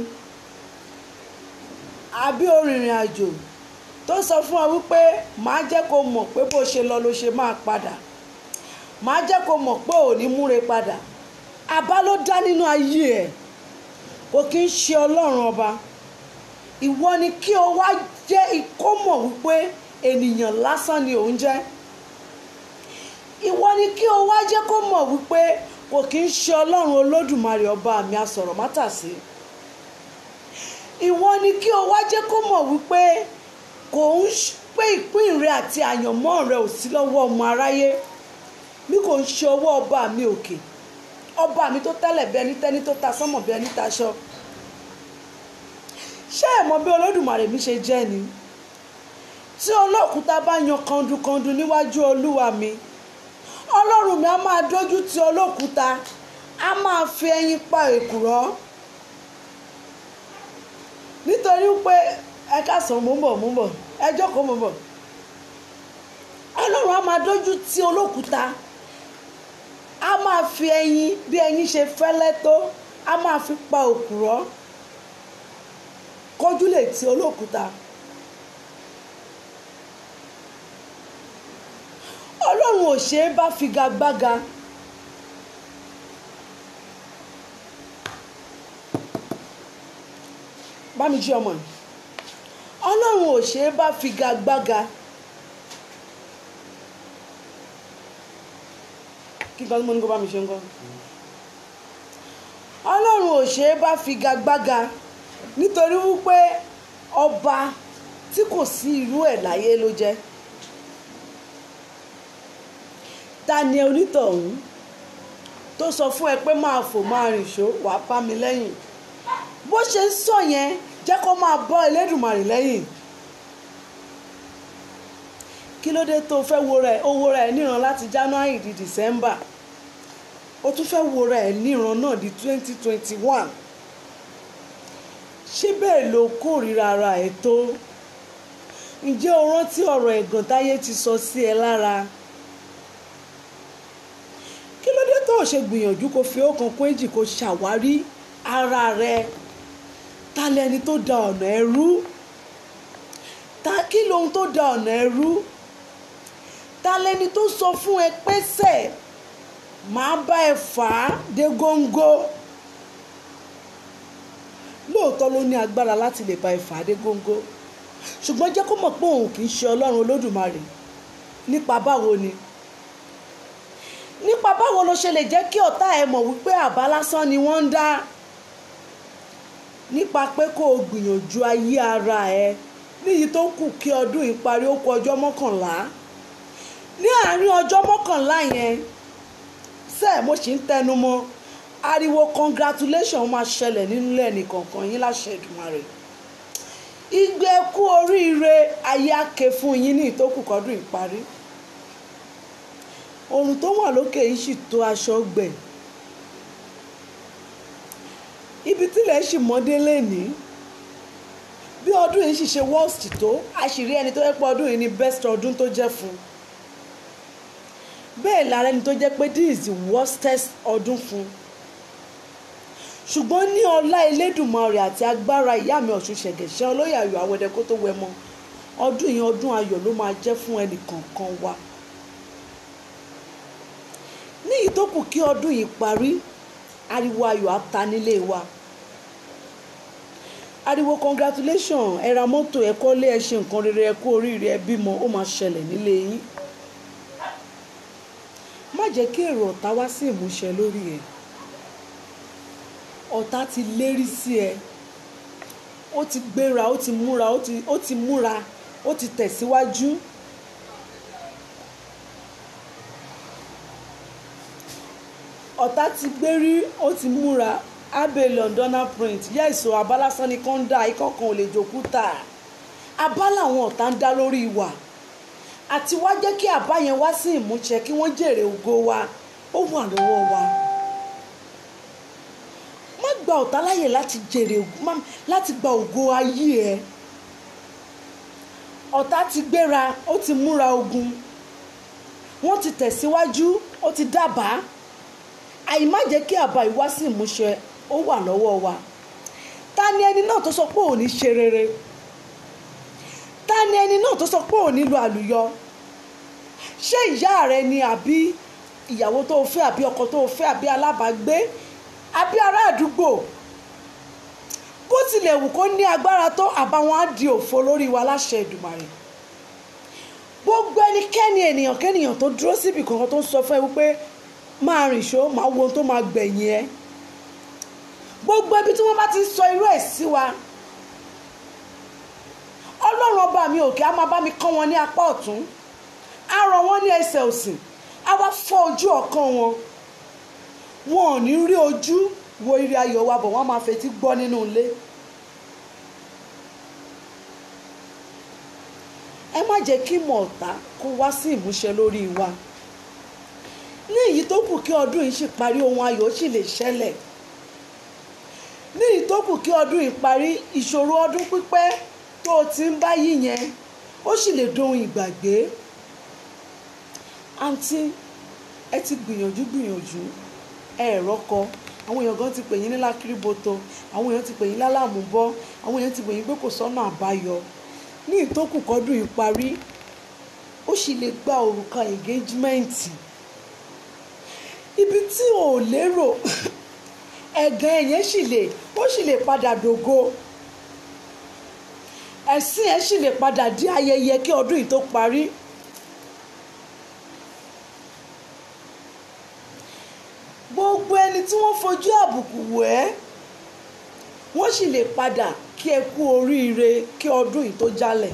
àbí o rìnrìn àjò tó sọ fún ọ wípé màá jẹ́ kó mọ̀ pé bó ṣe lọ ló ṣe máa padà, màá jẹ́ kó mọ̀ pé ò ní múre padà. Àbá ló dá nínú ayé ẹ̀, kò kí ń ṣe Ọlọ́run ọba. Ìwọ ni kí o wá jẹ́ kó mọ̀ wípé ènìyàn lásán ni òun jẹ́. Ìwọ ni kí o wá jẹ́ kó mọ̀ wípé kò kí ń ṣe Ọlọ́run Olódùmarè ọba mi asọ̀rọ̀ mátàsí. Ìwọ ni kí o wá jẹ́ kó mọ̀ wípé kò ń pé ìpín rẹ àti àyànmọ́ rẹ ò sí lọ́wọ́ ọmọ aráyé bí kò ń ṣe ọwọ́ ọba mi òkè, ọba mi tó tẹ́lẹ̀ bí ẹni tẹ́ni tó ta sánmọ̀ bí ẹni taṣọ. Ṣé ẹ mọ̀ bí Olódùmarè mi ṣe jẹ́ ni? Tí olókùúta bá yan kandukandu níwájú Olúwa mi, Ọlọ́run mi á máa dójú ti olókùúta, á máa fi ẹyin pa èkùrọ́. Nítorí pé ẹ káàsán mò ń bọ̀ ẹ jókòó mò ń bọ̀. Ọlọ́run á máa dójú ti olókùúta, á máa fi ẹyin bí ẹyin ṣe fẹ́lẹ́ tó, á máa fi pa èkùrọ́ kójú lè ti olókùúta. Ọlọ́run ò ṣe é bá figagbága. Bá mi jí ọmọ yìí. Ọlọ́run ò ṣe é bá figagbága. Kí n kan mo ní kó bá mi ṣe ń kọ́. Ọlọ́run ò ṣe é bá figagbága nítorí wípé ọba tí kò sí irú ẹ̀ láyé ló jẹ́. Ta ni onítọ̀hún tó sọ fún ẹ pé máa fò máa rìn ṣó wàá bá mi lẹ́yìn? Bó ṣe ń sọ yẹn jẹ́ kó máa bọ́ Elédùmarè lẹ́yìn. Kí ló dé tó fẹ́ wo rẹ̀ níran láti January di December, ó tún fẹ́ wo rẹ̀ níran náà di 2021? Ṣé bẹ́ẹ̀ ló kórìíra ara ẹ̀ tó? Ǹjẹ́ o rántí ọ̀rọ̀ ẹ̀gàn táyé ti sọ sí ẹ lára? Kí ló dé tó ṣe gbìyànjú kó fi ọ̀kan kún èjì kó ṣàwárí ara rẹ? Ta lẹni tó da ọ̀nà ẹrú? Kí lohun tó da ọ̀nà ẹrú? Ta lẹni tó sọ fún ẹ pé sẹ̀ máa bá ẹ fà á dé góńgó? Lóòótọ́ ló ní agbára láti lè bá ẹ fà á dé góńgó, ṣùgbọ́n jẹ́ kó mọ̀ pé òun kì í ṣe Ọlọ́run Olódùmarè. Nípa báwo ni? Nípa báwo ló ṣe lè jẹ́ kí ọ̀tá ẹ mọ̀ wípé àbá lásán ni wọ́n ń dá? Nípa pé kó o gbìyànjú ayé ara ẹ níyì tó kù kí ọdún yìí parí, ó kù ọjọ́ 11. Ní àárín ọjọ́ 11 yẹn sẹ́ẹ̀ mo sì ń tẹnu mọ́, ariwo congratulation máa ṣẹlẹ̀ nínú ilé ẹnìkọ̀ọ̀kan yín láṣẹ Èdùmàrè. Igbe kú oríire ayé àké fún yín ní ìtókù kọ́dún ìparí. Oòrùn tó wà lókè yìí sì tó aṣọ gbẹ̀. Ibi tílẹ̀ sì mọ́dé lẹ́ni bí ọdún yìí sì ṣe worst tó, àṣírí ẹni tó yẹ pé ọdún yìí ni best ọdún tó jẹ́ fún. Bẹ́ẹ̀ lára ẹni tó jẹ́ pé this is the worstest ọdún fún. ṣùgbọ́n ní ọlá Elédùmarè àti agbára ìyá mi Ọ̀ṣun Ṣẹ̀gẹ̀ṣẹ̀ olóyè Ayọ̀ Awẹ́dẹ kó tó wẹ mọ́, ọdún yìí ọdún ayọ̀ ló máa jẹ́ fún ẹnì kọ̀ọ̀kan wa. ní èyí tó kù kí ọdún yìí parí, ariwo ayọ̀ á ta nílé wa. ariwo congratulation, ẹ ra mọ́tò, ẹ kọ́lé, ẹ ṣe nǹkan rere, ẹ kú oríire, ẹ bímọ, ó máa ṣẹlẹ̀ nílé yín. má jẹ́ kí èrò ọ̀tá wá sí ìmúṣẹ lórí ẹ̀. ọ̀tá ti lérí sí ẹ, ó ti gbéra, ó ti múra, ó ti tẹ̀síwájú. ọ̀tá ti gbérí, ó ti múra. Abbey Londoner print yẹ́sọ̀ abá lásán ni kàn ń dá, ikọ̀ kan ò lè jòkúta. abá làwọn ọ̀tá ń dá lórí wa, àti wá jẹ́ kí àbá yẹn wá sí ìmúṣẹ, kí wọ́n jèrè ògo wa, ó wà lọ́wọ́ wa. má gba ọ̀tá láyè láti jèrè, láti gba ògo ayé ẹ. ọ̀tá ti gbéra, ó ti múra ogun, wọ́n ti tẹ̀síwájú, ó ti dábàá. àìmá jẹ́ kí àbá yìí wá sí ìmúṣẹ, ó wà lọ́wọ́ wa. ta ni ẹni náà tó sọ pé ò ní ṣe rere? ta ni ẹni náà tó sọ pé ò ní lo àlùyọ? ṣé ìyá rẹ ni, àbí ìyàwó tó fẹ́, àbí ọkọ tó fẹ́, àbí alábàágbé, àbí ará àdúgbò? bó tilẹ̀ wù kó ní agbára tó, àbáwọn á di òfo lórí wa láṣẹ Èdùmàrè. gbogbo ẹnikẹ́ni ènìyàn kẹ́nìyàn tó dúró síbì kankan tó ń sọ fún ẹ wípé máa rìn ṣó, máa wo ohun tó máa gbẹ̀yìn ẹ. gbogbo ibi tí wọ́n bá ti sọ irú ẹ̀ sí wa, Ọlọ́run ọba mi òkè á máa bá mi kán wọn ní apá ọ̀tún, á rọ wọ́n ní ẹsẹ̀ òsì, á wá fọ́ ojú ọkàn wọn. wọn ò ní rí ojú wo ire ayọ̀ wa bọ̀, wọ́n máa fetí gbọ́ nínú ilé. ẹ má jẹ́ kí ìmọ̀ ọ̀tá kó wá sí ìmúṣẹ lórí wa. ní èyí tó kù kí ọdún yìí sì parí, ohun ayọ̀ sì lè ṣẹlẹ̀. ní èyí tó kù kí ọdún yìí parí, ìṣòro ọdún pípẹ́ tó o ti ń bá yí yẹn ó sì lè dohun ìgbàgbé. àǹtí, ẹ ti gbìyànjú ẹ rọ́kọ, àwọn èèyàn gan ti pè yín ní lákìrìbọ̀tò, àwọn èèyàn ti pè yín lálàmúbọ́, àwọn èèyàn ti pè yín pé kò sọ́nà àbáyọ. ní ìtókù kọ́dún yìí parí, ó sì lè gba òrùka engagement. ibi tí ò lérò, ẹ̀gàn ẹ̀yẹn sì lè padà dògo. ẹ̀sìn ẹ̀ sì lè padà di ayẹyẹ kí ọdún yìí tó parí. gbogbo ẹni tí wọ́n fojú àbùkù wò ẹ́, wọ́n sì lè padà kí ẹ kú oríire kí ọdún yìí tó jálẹ̀.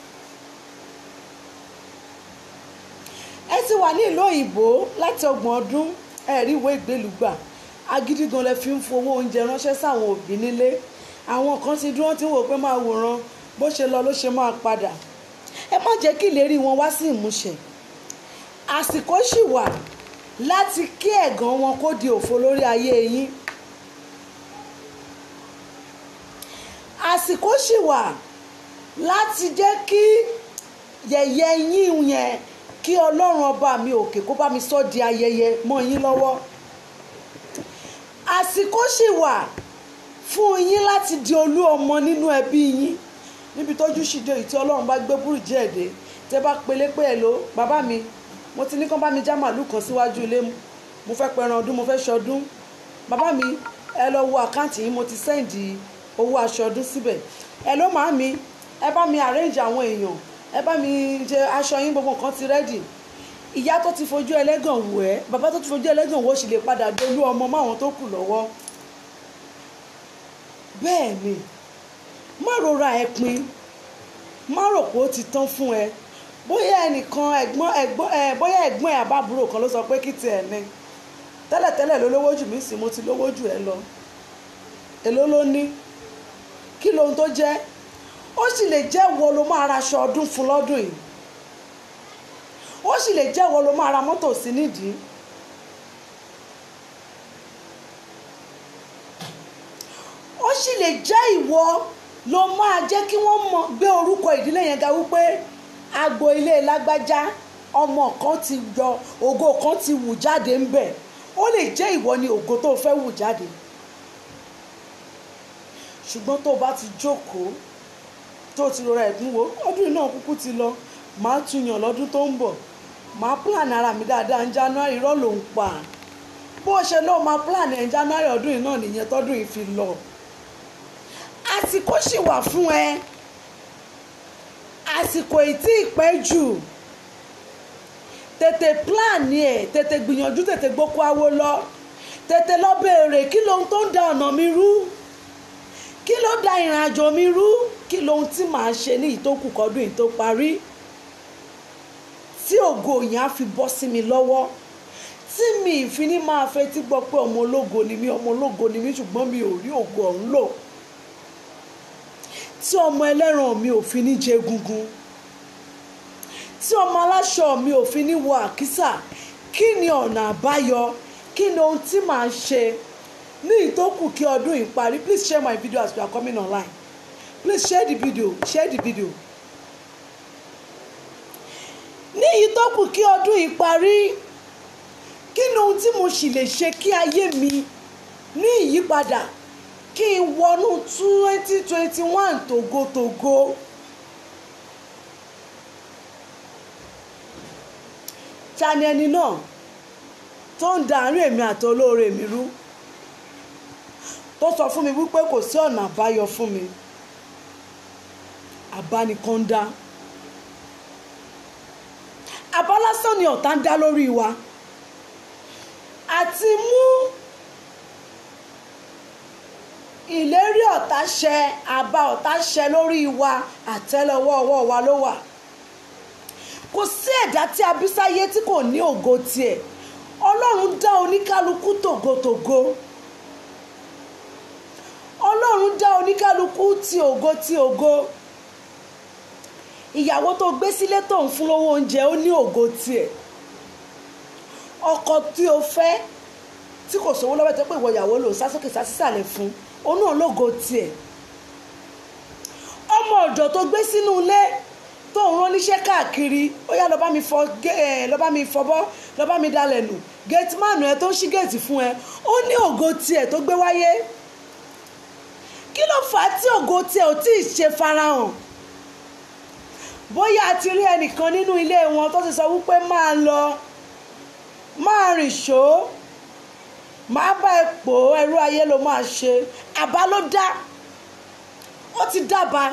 ẹ ti wà ní ìlú òyìnbó láti 30 ọdún, ẹ rí ìwé ìgbélùú gbà. agídí gan lẹ fi ń fowó oúnjẹ ránṣẹ́ sáwọn òbí nílé. àwọn kan ti dúró tí wọ́n pé máa wòran, bó ṣe lọ ló ṣe máa padà. ẹ má jẹ́ kí ìlérí wọn wá sí ìmúṣẹ. àsìkò ṣì wà láti kí ẹ̀gàn wọn kó di òfo lórí ayé yín. àsìkò ṣì wà láti jẹ́ kí yẹ̀yẹ́ yín yẹn, kí Ọlọ́run ọba mi òkè kó bá mi sọ di ayẹyẹ mọ́ yín lọ́wọ́. àsìkò ṣì wà fún yín láti di olú ọmọ nínú ẹbí yín. níbi tójú ṣìdó yìí tí Ọlọ́run bá gbé búrújì ẹ̀dẹ́, tẹ́ bá pelé pé ẹ̀ ló bàbá mi, mo ti ní kán bá mi já màálù kan síwájú ilé, mo fẹ́ pẹran ọdún, mo fẹ́ ṣọdún. bàbá mi, ẹ lọ wo àkáǹtì yín, mo ti sẹ́ǹdì owó aṣọ ọdún síbẹ̀. ẹ ló màá mi, ẹ bá mi arrange àwọn èèyàn, ẹ bá mi jẹ aṣọ yín, gbogbo nǹkan ti rẹ́dì. ìyá tó ti fojú ẹlẹ́gàn wò ẹ́, bàbá tó ti fojú ẹlẹ́gàn wò ó sì lè padà dolú ọmọ máwọn tó kù lọ́wọ́. bẹ́ẹ̀ ni, má rora ẹ pin, má rò pé ó ti tán fún ẹ. bóyá ẹnìkan bóyá ẹ̀gbọ́n ẹ̀ àbábúrò kan ló sọ pé kí tiẹ̀ ní, tẹ́lẹ̀tẹ́lẹ̀ ló lówó jù mí sí, mo ti lówó jù ẹ lọ. èló ló ní? kí lohun tó jẹ́? ó sì lè jẹ́ wo ló máa ra aṣọ ọdún fún lọ́dún yìí, ó sì lè jẹ́ wo ló máa ra mọ́tò sí nídìí. ó sì lè jẹ́ ìwọ ló máa jẹ́ kí wọ́n gbé orúkọ ìdílé yẹn ga wípé agbo ilé lágbájá ọmọ kan ti yọ, ògo kan ti wù jáde ń bẹ̀. ó lè jẹ́ ìwọ ni ògo tó fẹ́ wù jáde. ṣùgbọ́n tó bá ti jókòó tó ti rọra ẹ̀kún wo ọdún náà kúkú ti lọ màá tún yàn lọ́dún tó ń bọ̀ màá plan ara mi dáadáa ní January irọ́ ló ń pa bó ṣe lọ́ọ́ máa plan ẹ̀ January ọdún yìí náà nìyẹn tọ́dún yìí fi lọ àsìkò ṣì wà fún ẹ àsìkò ì tí ì pẹ́ jù tètè plan ẹ̀ tètè gbìyànjú tètè gbókò awo lọ tètè lọ béèrè kí lohun tó ń da ọ̀nà mi rú kí ló da ìrìn àjò mi rú kí lohun tí màá ṣe ní ìtókù kọ́dún yìí tó parí tí ògo yẹn á fi bọ́ sí mi lọ́wọ́ tí mi ìfi ní máa fetí gbọ́ pé ọmọ ológo ni mí ṣùgbọ́n mi ò rí ògo ọ̀hún lò tí ọmọ ẹlẹ́ran mi ò fi ní jẹ egungun tí ọmọ aláṣọ mi ò fi ní wọ àkísà kí ni ọ̀nà àbáyọ kí ni ohun tí màá ṣe ní ìtókù kí ọdún yìí parí. Please share my video as you are coming online. Please share the video. ní ìtókù kí ọdún yìí parí kí ni ohun tí mo sì lè ṣe kí ayé mi ní ìyípadà kí n wọnú 2021 tògótògó. ta ni ẹni náà tó ń da àárín èmi àti olóore mi rú tó sọ fún mi wípé kò sí ọ̀nà àbáyọ fún mi àbánikọ́ńdá àbá lásán ni ọ̀tá ń dá lórí wa àti mú ìlérí ọ̀tá ṣẹ àbá ọ̀tá ṣẹ lórí wa àtẹ́lẹwọ́ ọwọ́ wa ló wà kò sí ẹ̀dá tí a bí sáyé tí kò ní ògo tiẹ̀ ọlọ́run dá oníkálukú tògótògó ọlọ́run dá oníkálukú ti ògo ìyàwó tó gbé sílé tó ń fún lówó oúnjẹ ó ní ògo tiẹ̀ ọkọ tí o fẹ́ tí kò sówó lọ́wọ́ tó pé ìwọ ìyàwó lò sásókè sásísàlẹ̀ fún ó náà lógo tiẹ̀ ọmọ ọ̀dọ̀ tó gbé sínú ilé tó ń rán níṣẹ́ káàkiri ó yá lọ bá mi fọbọ́ lọ bá mi dalẹ̀ nù gate man ẹ tó ń ṣí gate fún ẹ ó ní ògo tiẹ̀ tó gbé wáyé kí ló fà á tí ògo tiẹ̀ ò tí ì ṣe farahàn bóyá a ti rí ẹnìkan nínú ilé wọn tó ti sọ wípé máa lọ máa rìn ṣó máa bá ẹ pò ẹrú ayé ló máa ṣe àbá ló dá ó ti dábàá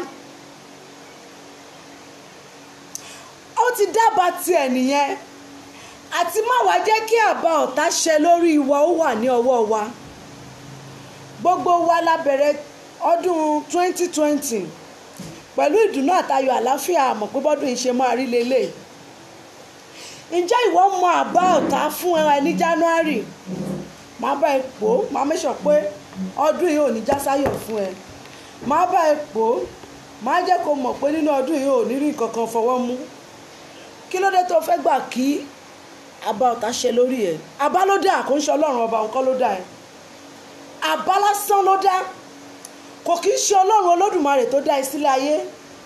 tiẹ̀ nìyẹn àti má wàá jẹ́ kí àbá ọ̀tá ṣẹ lórí wa ó wà ní ọwọ́ wa gbogbo wa la bẹ̀rẹ̀ ọdún 2020 pẹ̀lú ìdùnnú àtayọ̀ àlàáfíà àmọ̀ pé bọ́dún yìí ṣe máa rí lélẹ̀ ǹjẹ́ ìwọ mọ àbá ọ̀tá fún ẹ ní January máa bá ẹ pò máa mẹ́sọ̀ pé ọdún yìí ò ní já sáyọ̀ fún ẹ máa bá ẹ pò máa jẹ́ kó mọ̀ pé nínú ọdún yìí ò ní rí nǹkan kan fọwọ́ mú kí ló dé tó fẹ́ gbà kí àbá ọ̀tá ṣe lórí ẹ̀ àbá ló dá kò ń ṣe ọlọ́run ọba nǹkan ló dá ẹ àbá lásán ló dá kò kí ń ṣe ọlọ́run olódùmarè tó dá ẹ sílẹ̀ ayé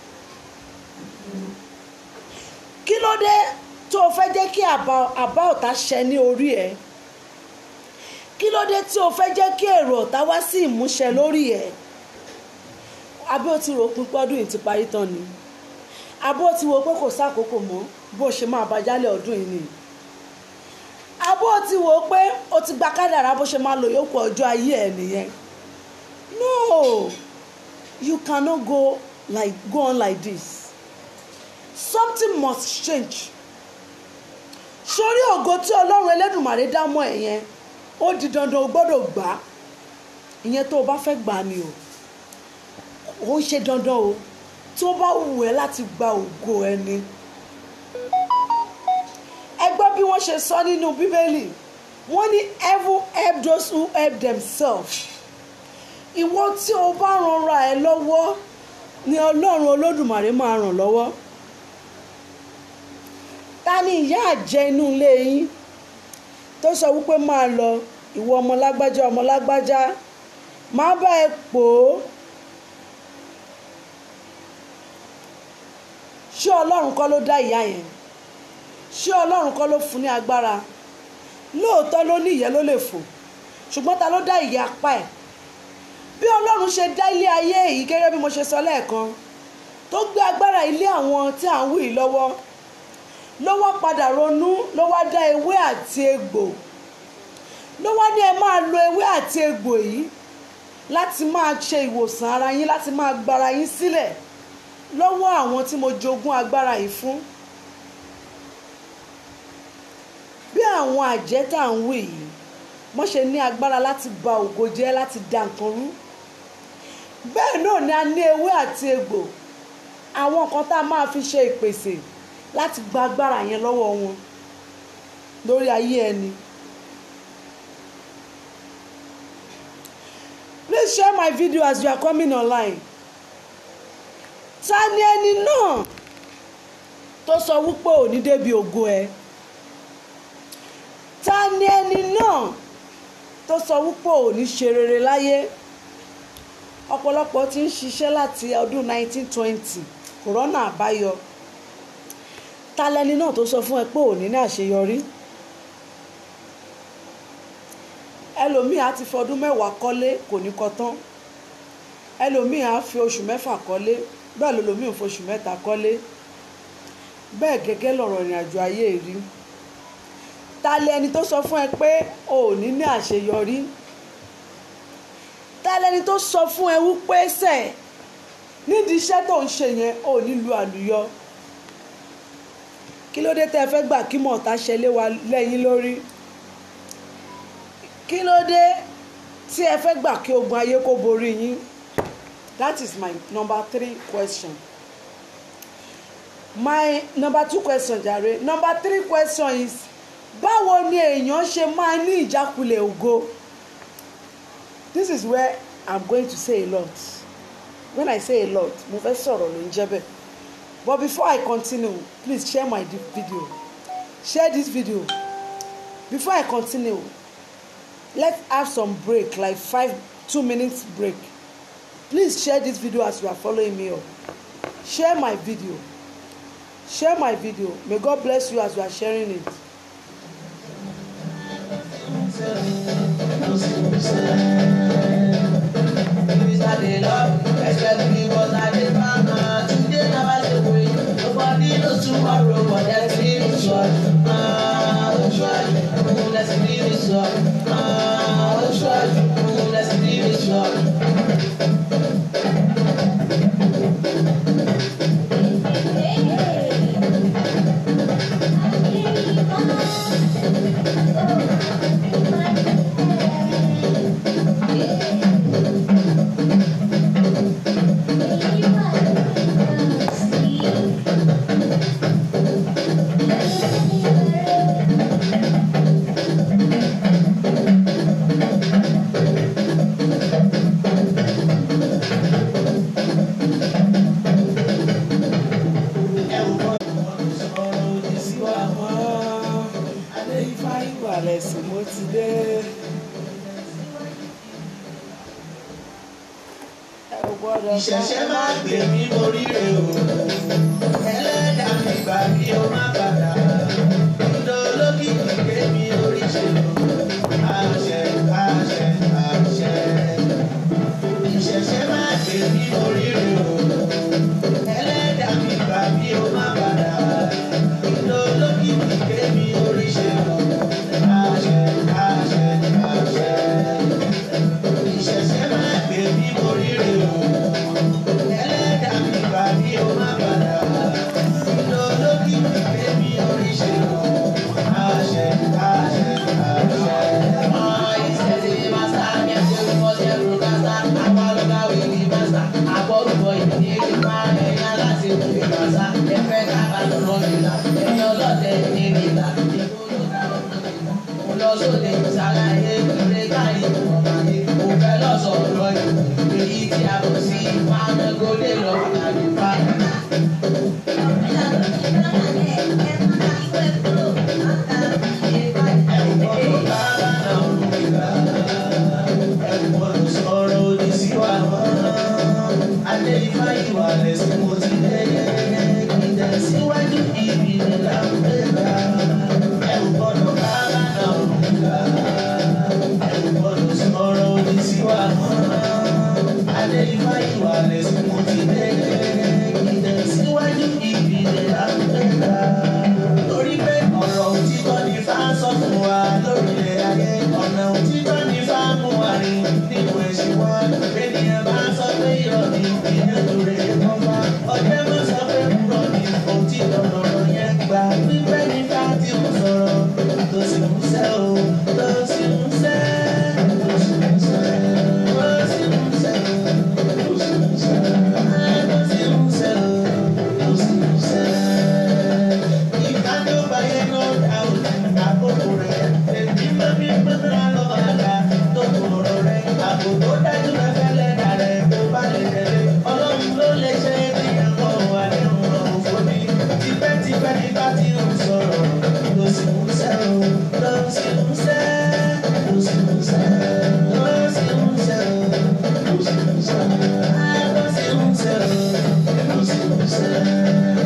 kí ló dé tó fẹ́ jẹ́ kí àbá ọ̀tá ṣẹ ní orí ẹ̀ kí ló dé tí o fẹ́ jẹ́ kí èrò ọ̀tá wá sí ìmúṣẹ lórí ẹ̀ àbí o ti rò pé ọdún yìí ti parí tán ni àbí o ti wò pé kò sákòókò mọ́ bó ṣe máa bá jálẹ̀ ọdún yìí ni àbí o ti wò pé o ti gba kádàrá bó ṣe máa lò yókù ọjọ́ ayé ẹ̀ nìyẹn no you cannot go on like this something must change sórí ògo tí ọlọ́run Ẹlẹ́dùmarè dá mọ́ ẹ̀ yẹn ó di dandan o gbọ́dọ̀ gbà á ìyẹn tó o bá fẹ́ gbà á ni ó ń ṣe dandan o tí ó bá wù ẹ́ láti gba ògo ẹni ẹ gbọ́ bí wọ́n ṣe sọ nínú bíbélì wọ́n ní heaven help those who help themselves ìwọ tí o bá ranra ẹ lọ́wọ́ ni ọlọ́run Olódùmarè máa ràn lọ́wọ́ ta ni ìyá àjẹ́ inú ilé yín tó sọ wípé máa lọ ìwọ ọmọ lágbájá máa bá ẹ pò ó ṣé ọlọ́run kọ́ ló dá ìyá yẹn ṣé ọlọ́run kọ́ ló fún ní agbára lóòótọ́ ló ní ìyẹ́ ló lè fò ṣùgbọ́n ta ló dá ìyá apá ẹ̀ bí ọlọ́run ọlọ́run ṣe dá ilé ayé yìí gẹ́gẹ́ bí mo ṣe sọ lẹ́ẹ̀kan tó gbé agbára ilé àwọn tí à ń wí lọ́wọ́ ló wá padà ronú ló wá dá ewé àti egbò ló wá ní ẹ máa lo ewé àti egbò yìí láti máa ṣe ìwòsàn ara yín láti máa gbára yín sílẹ̀ lọ́wọ́ àwọn tí mo jogún agbára yìí fún. Bí àwọn àjẹ́ tá à ń wí yìí wọ́n ṣe ní agbára láti ba ògo jẹ́ láti da nǹkan rú, bẹ́ẹ̀ náà ni a ní ewé àti egbò àwọn nǹkan tá a máa fi ṣe ìpèsè láti gba agbára yẹn lọ́wọ́ wọn lórí ayé ẹni. Please share my video as you are coming online. Ta ni ẹni náà tó sọ wípé ò ní débi ògo ẹ? Ta ni ẹni náà tó sọ wípé ò ní ṣe rere láyé? Ọ̀pọ̀lọpọ̀ ti ń ṣiṣẹ́ láti ọdún 1920 kòrónà àbáyọ. Ta lẹni náà tó sọ fún ẹ pé ò ní àṣeyọrí? Ẹlòmíì á ti fi ọdún 10 kọ́lé kò ní kọ́ tán. Ẹlòmíì á fi oṣù 6 kọ́lé bẹ́ẹ̀ lòlòmíì fi oṣù 3 kọ́lé. Bẹ́ẹ̀ gẹ́gẹ́ lọ̀rọ̀ ìrìn àjò ayé rí. Ta lẹni tó sọ fún ẹ pé ò ní àṣeyọrí? Ta lẹni tó sọ fún ẹ wípé sẹ̀ nídìí iṣẹ́ tó ń ṣe yẹn ò ní lu àlùyọ? Kí ló dé tẹ́ ẹ fẹ́ gbà kí mọ̀ọ́ta ṣẹlẹ̀ wá lẹ́yìn lórí? Kí ló dé tí ẹ fẹ́ gbà kí ogun ayé kó borí yín? That is my number 3 question. My number 2 question jàre. Number 3 question is báwo ni èèyàn ṣe máa ní ìjákulẹ̀ ògo? This is where I'm going to say a lot. When I say a lot, mo fẹ́ sọ̀rọ̀ ló ń jẹ́ bẹ́ẹ̀. But before I continue, please share my video. Share this video. Before I continue, let's have some break, like 2 minutes break. Please share this video as you are following me up. Share my video. Share my video. May God bless you as you are sharing it. Nobody knows tomorrow, but let's leave it short. Let's leave it short. Let's leave it short. Ìṣẹ̀ṣẹ̀ máa gbé mi borí rẹ̀ o, ẹlẹ́dàá mi gbà kí o má padà, ìdó olókìkí gbé mi orí ṣe o, àṣẹ, àṣẹ, àṣẹ. Ìṣẹ̀ṣẹ̀ máa gbé mi borí rẹ̀ o, ẹlẹ́dàá mi gbà kí o má padà, ìdó olókìkí gbé mi orí ṣe o, àṣẹ, àṣẹ, àṣẹ. Ìṣẹ̀ṣẹ̀ máa gbé mi borí rẹ̀ o. adé ifá ìwà lẹ̀sìn mo ti dé ìtẹ̀síwájú ìbílẹ̀ lápẹ́ta torí pé ọ̀rọ̀ òtítọ́ ni fá sọ fún wa lórílẹ̀ ayé ọ̀nà òtítọ́ ni fá mú wa rìn nínú ẹ̀sìn wa ènìyàn bá sọ pé irọ́ ni ìyẹn rẹ̀ kọ́fà ọ̀jẹ̀ mọ́ sọ pé kúrọ̀ ni òtítọ́ lọ̀rọ̀ yẹn gbà pípẹ́ ní fá tí mo sọ̀rọ̀ tó sì ń sẹ́ o tó sì ń sẹ́ tó sì ń sẹ́ tó sì ń sẹ́ tó sì ń sẹ́ tó sì ń sẹ́ tó sì ń sẹ́ ìkànnì ọba yẹn náà dá o àkókò rẹ̀ èmi máa fi pínpín lọ́wọ́ àgbà tó kòrò rẹ̀ àbò tó dájú rẹ̀ fẹ́lẹ́ dà rẹ̀ tó bá lè tẹ̀lé ọlọ́run ló lè ṣe é ní ẹ̀kọ́ àdéhùn òfò ní tipẹ́tipẹ́ ní bá ti ń sọ̀rọ̀ tó sì ń sẹ́ o tó sì ń sẹ́ tó sì ń sẹ́ tó sì ń sẹ́ tó sì ń sẹ́ tó sì ń sẹ́ tó sì ń sẹ́.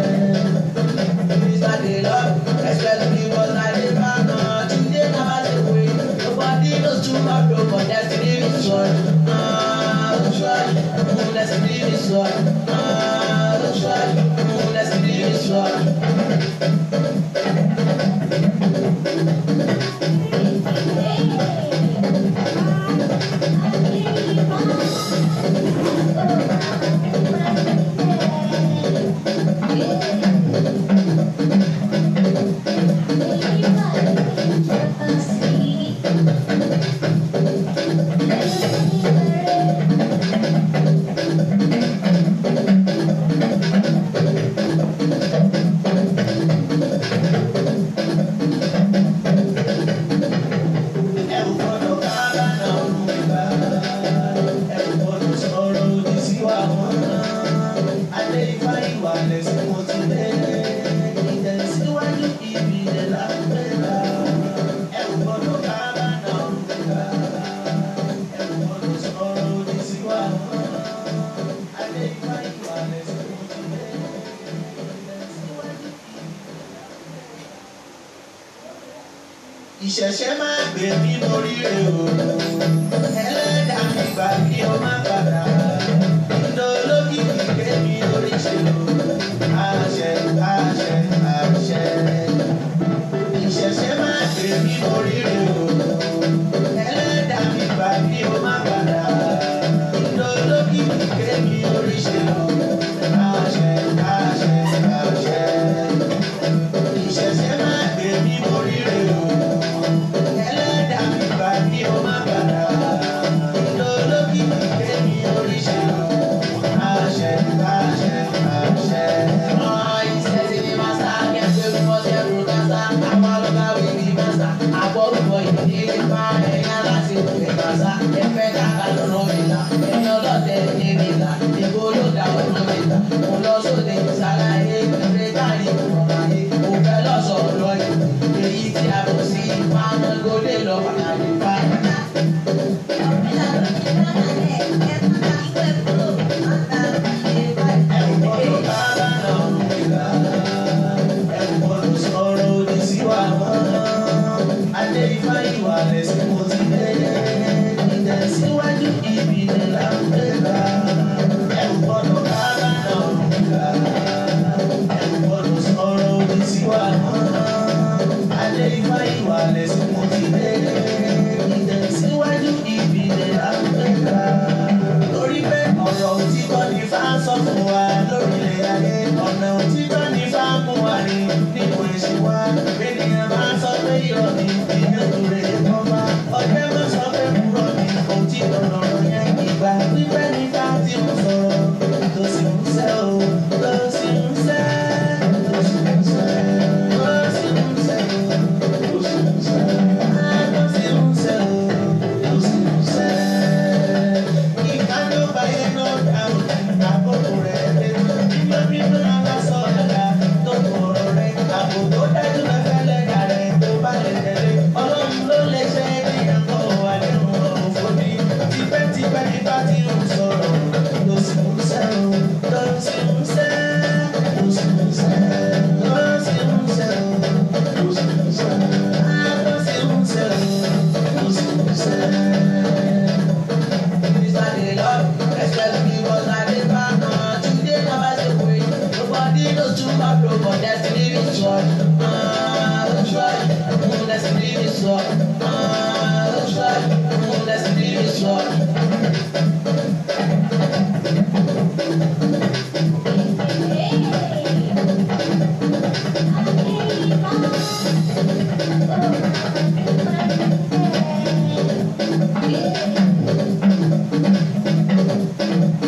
Mr. Taylor, especially was like the man today never take away. Nobody knows tomorrow, but destiny is short. Destiny is short. Destiny is short. Ìṣẹ̀ṣẹ̀ máa gbé mi mórí rẹ̀ o ẹlẹ́dàá mi gbà kí o má padà iná olókìkí gbé mi lórí ṣe o àṣẹ àṣẹ àṣẹ. Ìṣẹ̀ṣẹ̀ máa gbé mi mórí rẹ̀ o ẹlẹ́dàá mi gbà kí o má padà iná olókìkí gbé mi lórí ṣe o àṣẹ àṣẹ àṣẹ. Ìṣẹ̀ṣẹ̀ máa gbé mi mórí rẹ̀ o. Ẹ̀fẹ́ ká lọ́rọ̀ ìlà, ẹ̀yin ọlọ́tẹ̀ ní ìlà, ìbò ló dà wọ́n.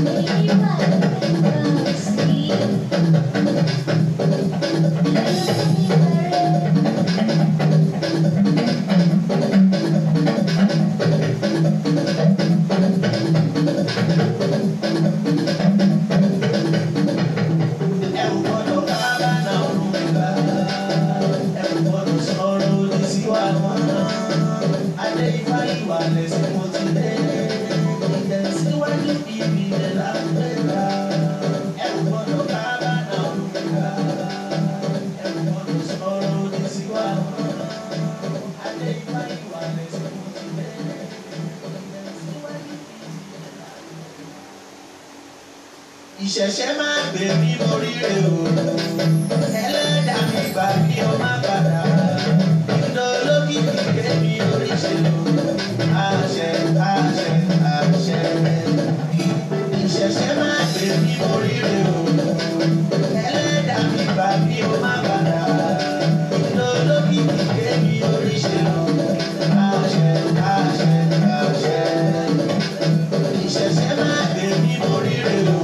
Ìṣẹ̀ṣẹ̀ máa gbé mi mórí rè o, ẹlẹ́dàá mi gbà mí ó má padà, iná olókìkí gbé mi oríṣi o, àṣẹ àṣẹ àṣẹ. Ìṣẹ̀ṣẹ̀ máa gbé mi mórí rè o, ẹlẹ́dàá mi gbà mí ó má padà, iná olókìkí gbé mi oríṣi o, àṣẹ àṣẹ àṣẹ. Ìṣẹ̀ṣẹ̀ máa gbé mi mórí rè o.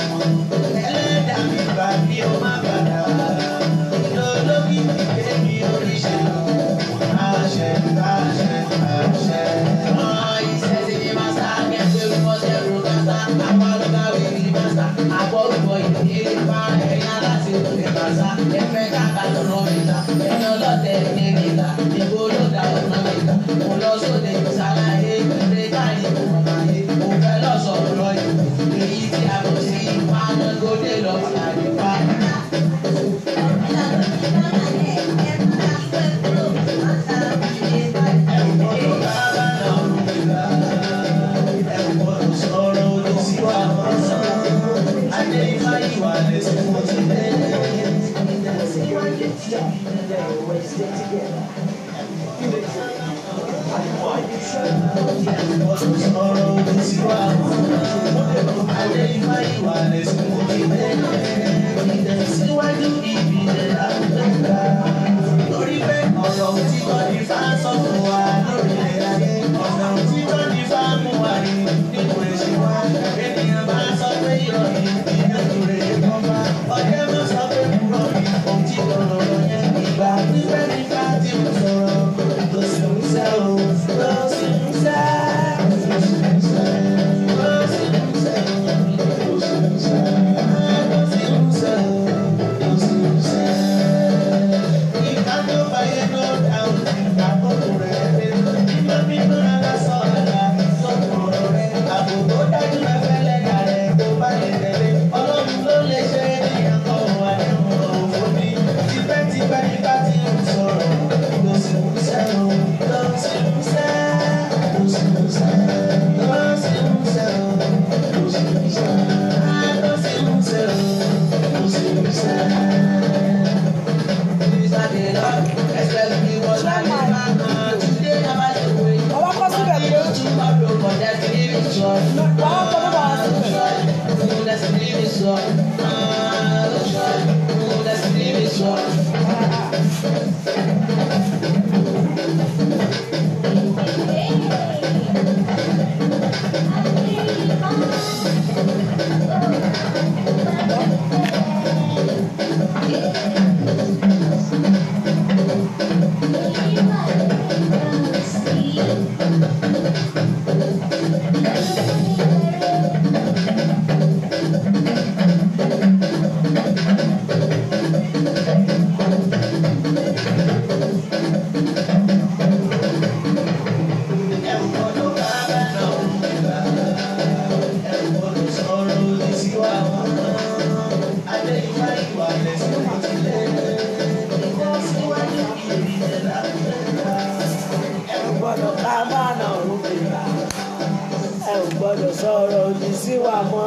Sọ̀rọ̀ òdì sí wa mọ́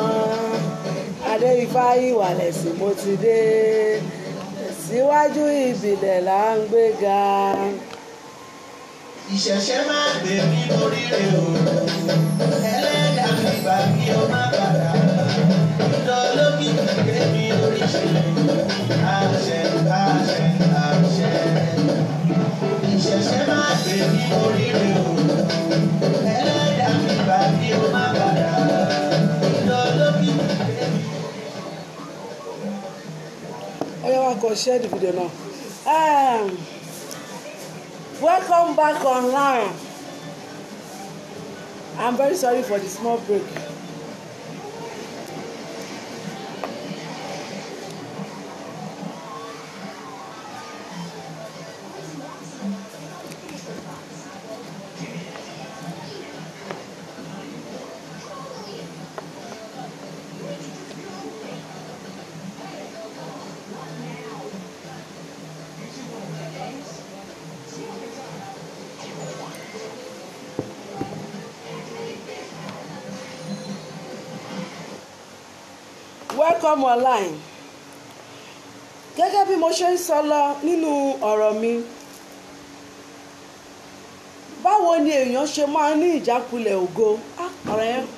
Adéifáyì wà lẹ́sìn mo ti dé síwájú ìbílẹ̀ là ń gbéga. Ìṣẹ̀ṣẹ̀ máa gbé mi mórí rè o, ẹlẹ́dàá mi gbà mí ó má padà, iná olókìkí gbé mi oríṣi àṣẹ àṣẹ àṣẹ. Ìṣẹ̀ṣẹ̀ máa gbé mi mórí rè o, ẹlẹ́dàá mi gbà mí ó má padà, iná olókìkí can share the video now. Welcome back online. I'm very sorry for the small break. Welcome online. Gẹ́gẹ́ bí mo ṣe ń sọ lọ nínú ọ̀rọ̀ mi, báwo ni èèyàn ṣe máa ní ìjákulẹ̀ ògo? Ọ̀rọ̀ yẹn.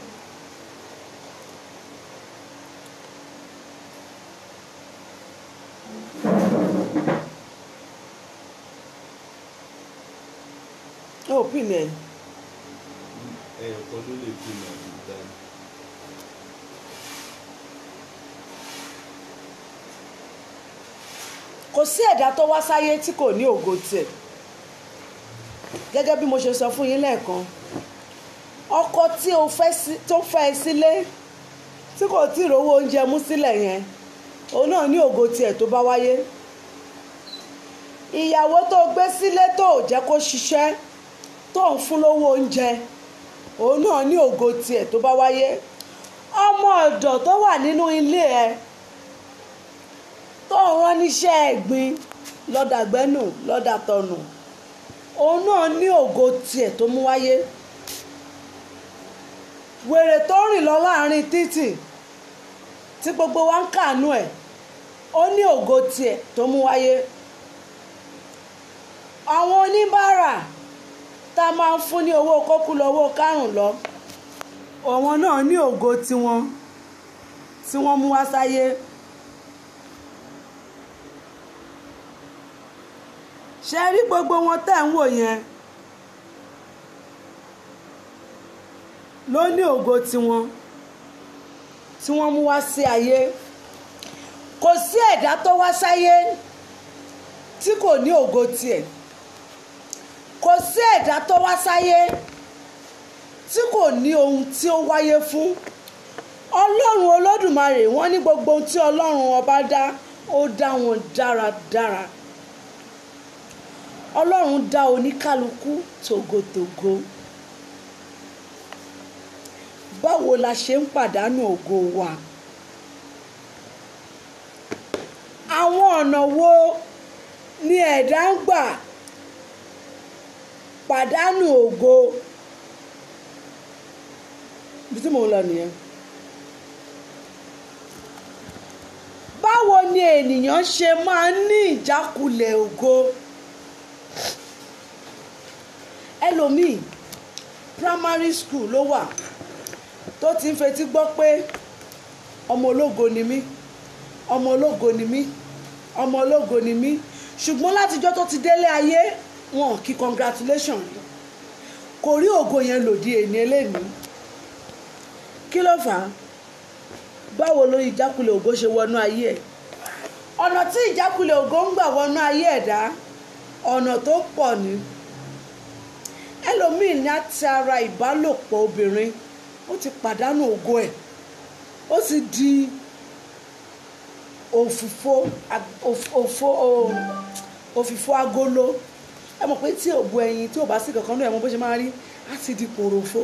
Ó pin ẹ̀. Ẹ̀ẹ̀kan ló lè pin ẹ̀ dáadáa. Kò sí ẹ̀dá tó wá sáyé tí kò ní ògo tiẹ̀. Gẹ́gẹ́ bí mo ṣe sọ fún yín lẹ́ẹ̀kan, ọkọ tí tó fẹ́ ẹ sílé tí kò tí ì rówó oúnjẹ mú sílẹ̀ yẹn, òun náà ní ògo tiẹ̀ tó bá wáyé. Ìyàwó tó gbé sílé tó ò jẹ́ kó ṣiṣẹ́ tó ń fún lówó oúnjẹ, òun náà ní ògo tiẹ̀ tó bá wáyé. Ọmọ ọ̀dọ̀ tó wà nínú ilé ẹ tó ń rán níṣẹ́ ẹ̀gbin lọ́dàgbẹ́nù lọ́dàtọ̀nù, òun náà ní ògo tiẹ̀ tó mú wáyé. Wèrè tó rìn lọ láàrin títì tí gbogbo wa ń kàánú ẹ̀, ó ní ògo tiẹ̀ tó mú wáyé. Àwọn oníbàárà tá a máa ń fún ní owó kókú lọ owó kárùn lọ, àwọn náà ní ògo tiwọn tí wọ́n mú wá sáyé. Ṣé rí gbogbo wọn tẹ́ ń wò yẹn ló ní ògo tiwọn tí wọ́n mú wá sí ayé. Kò sí ẹ̀dá tó wá sáyé tí kò ní ògo tiẹ̀. Kò sí ẹ̀dá tó wá sáyé tí kò ní ohun tí ó wáyé fún. Ọlọ́run Olódùmarè, wọ́n ní gbogbo ohun tí Ọlọ́run ọba dá, ó dá wọn dáradára. Ọlọ́run dá oníkálukú tògótògó. Báwo la ṣe ń pàdánù ògo wa? Àwọn ọ̀nà wo ni ẹ̀dá ń gbà pàdánù ògo? Bí tí mò ń lọ nìyẹn. Báwo ni ènìyàn ṣe máa ń ní ìjákulẹ̀ ògo? Ẹlòmíì primary school ló wà tó ti ń fetí gbọ́ pé ọmọ ológo ni mí, ọmọ ológo ni mí, ọmọ ológo ni mí, ṣùgbọ́n látijọ́ tó ti délé ayé wọn kí congratulation, kò rí ògo yẹn lòdì èní eléyìí. Kí ló fà á? Báwo ló ìjákulẹ̀ ògo ṣe wọnú ayé ẹ̀? Ọ̀nà tí ìjákulẹ̀ ògo ń gbà wọnú ayé ẹ̀dá, ọ̀nà tó pọ̀ ni. Ẹlòmíì ní àti ara ìbálòpọ̀ obìnrin ó ti pàdánù ògo ẹ̀, ó sì di òfìfo agolo. Ẹ mọ̀ pé tí ògo ẹyin tí ò bá sí kankan náà, ẹ mọ̀ bó ṣe máa rí, á ti di pòròfo.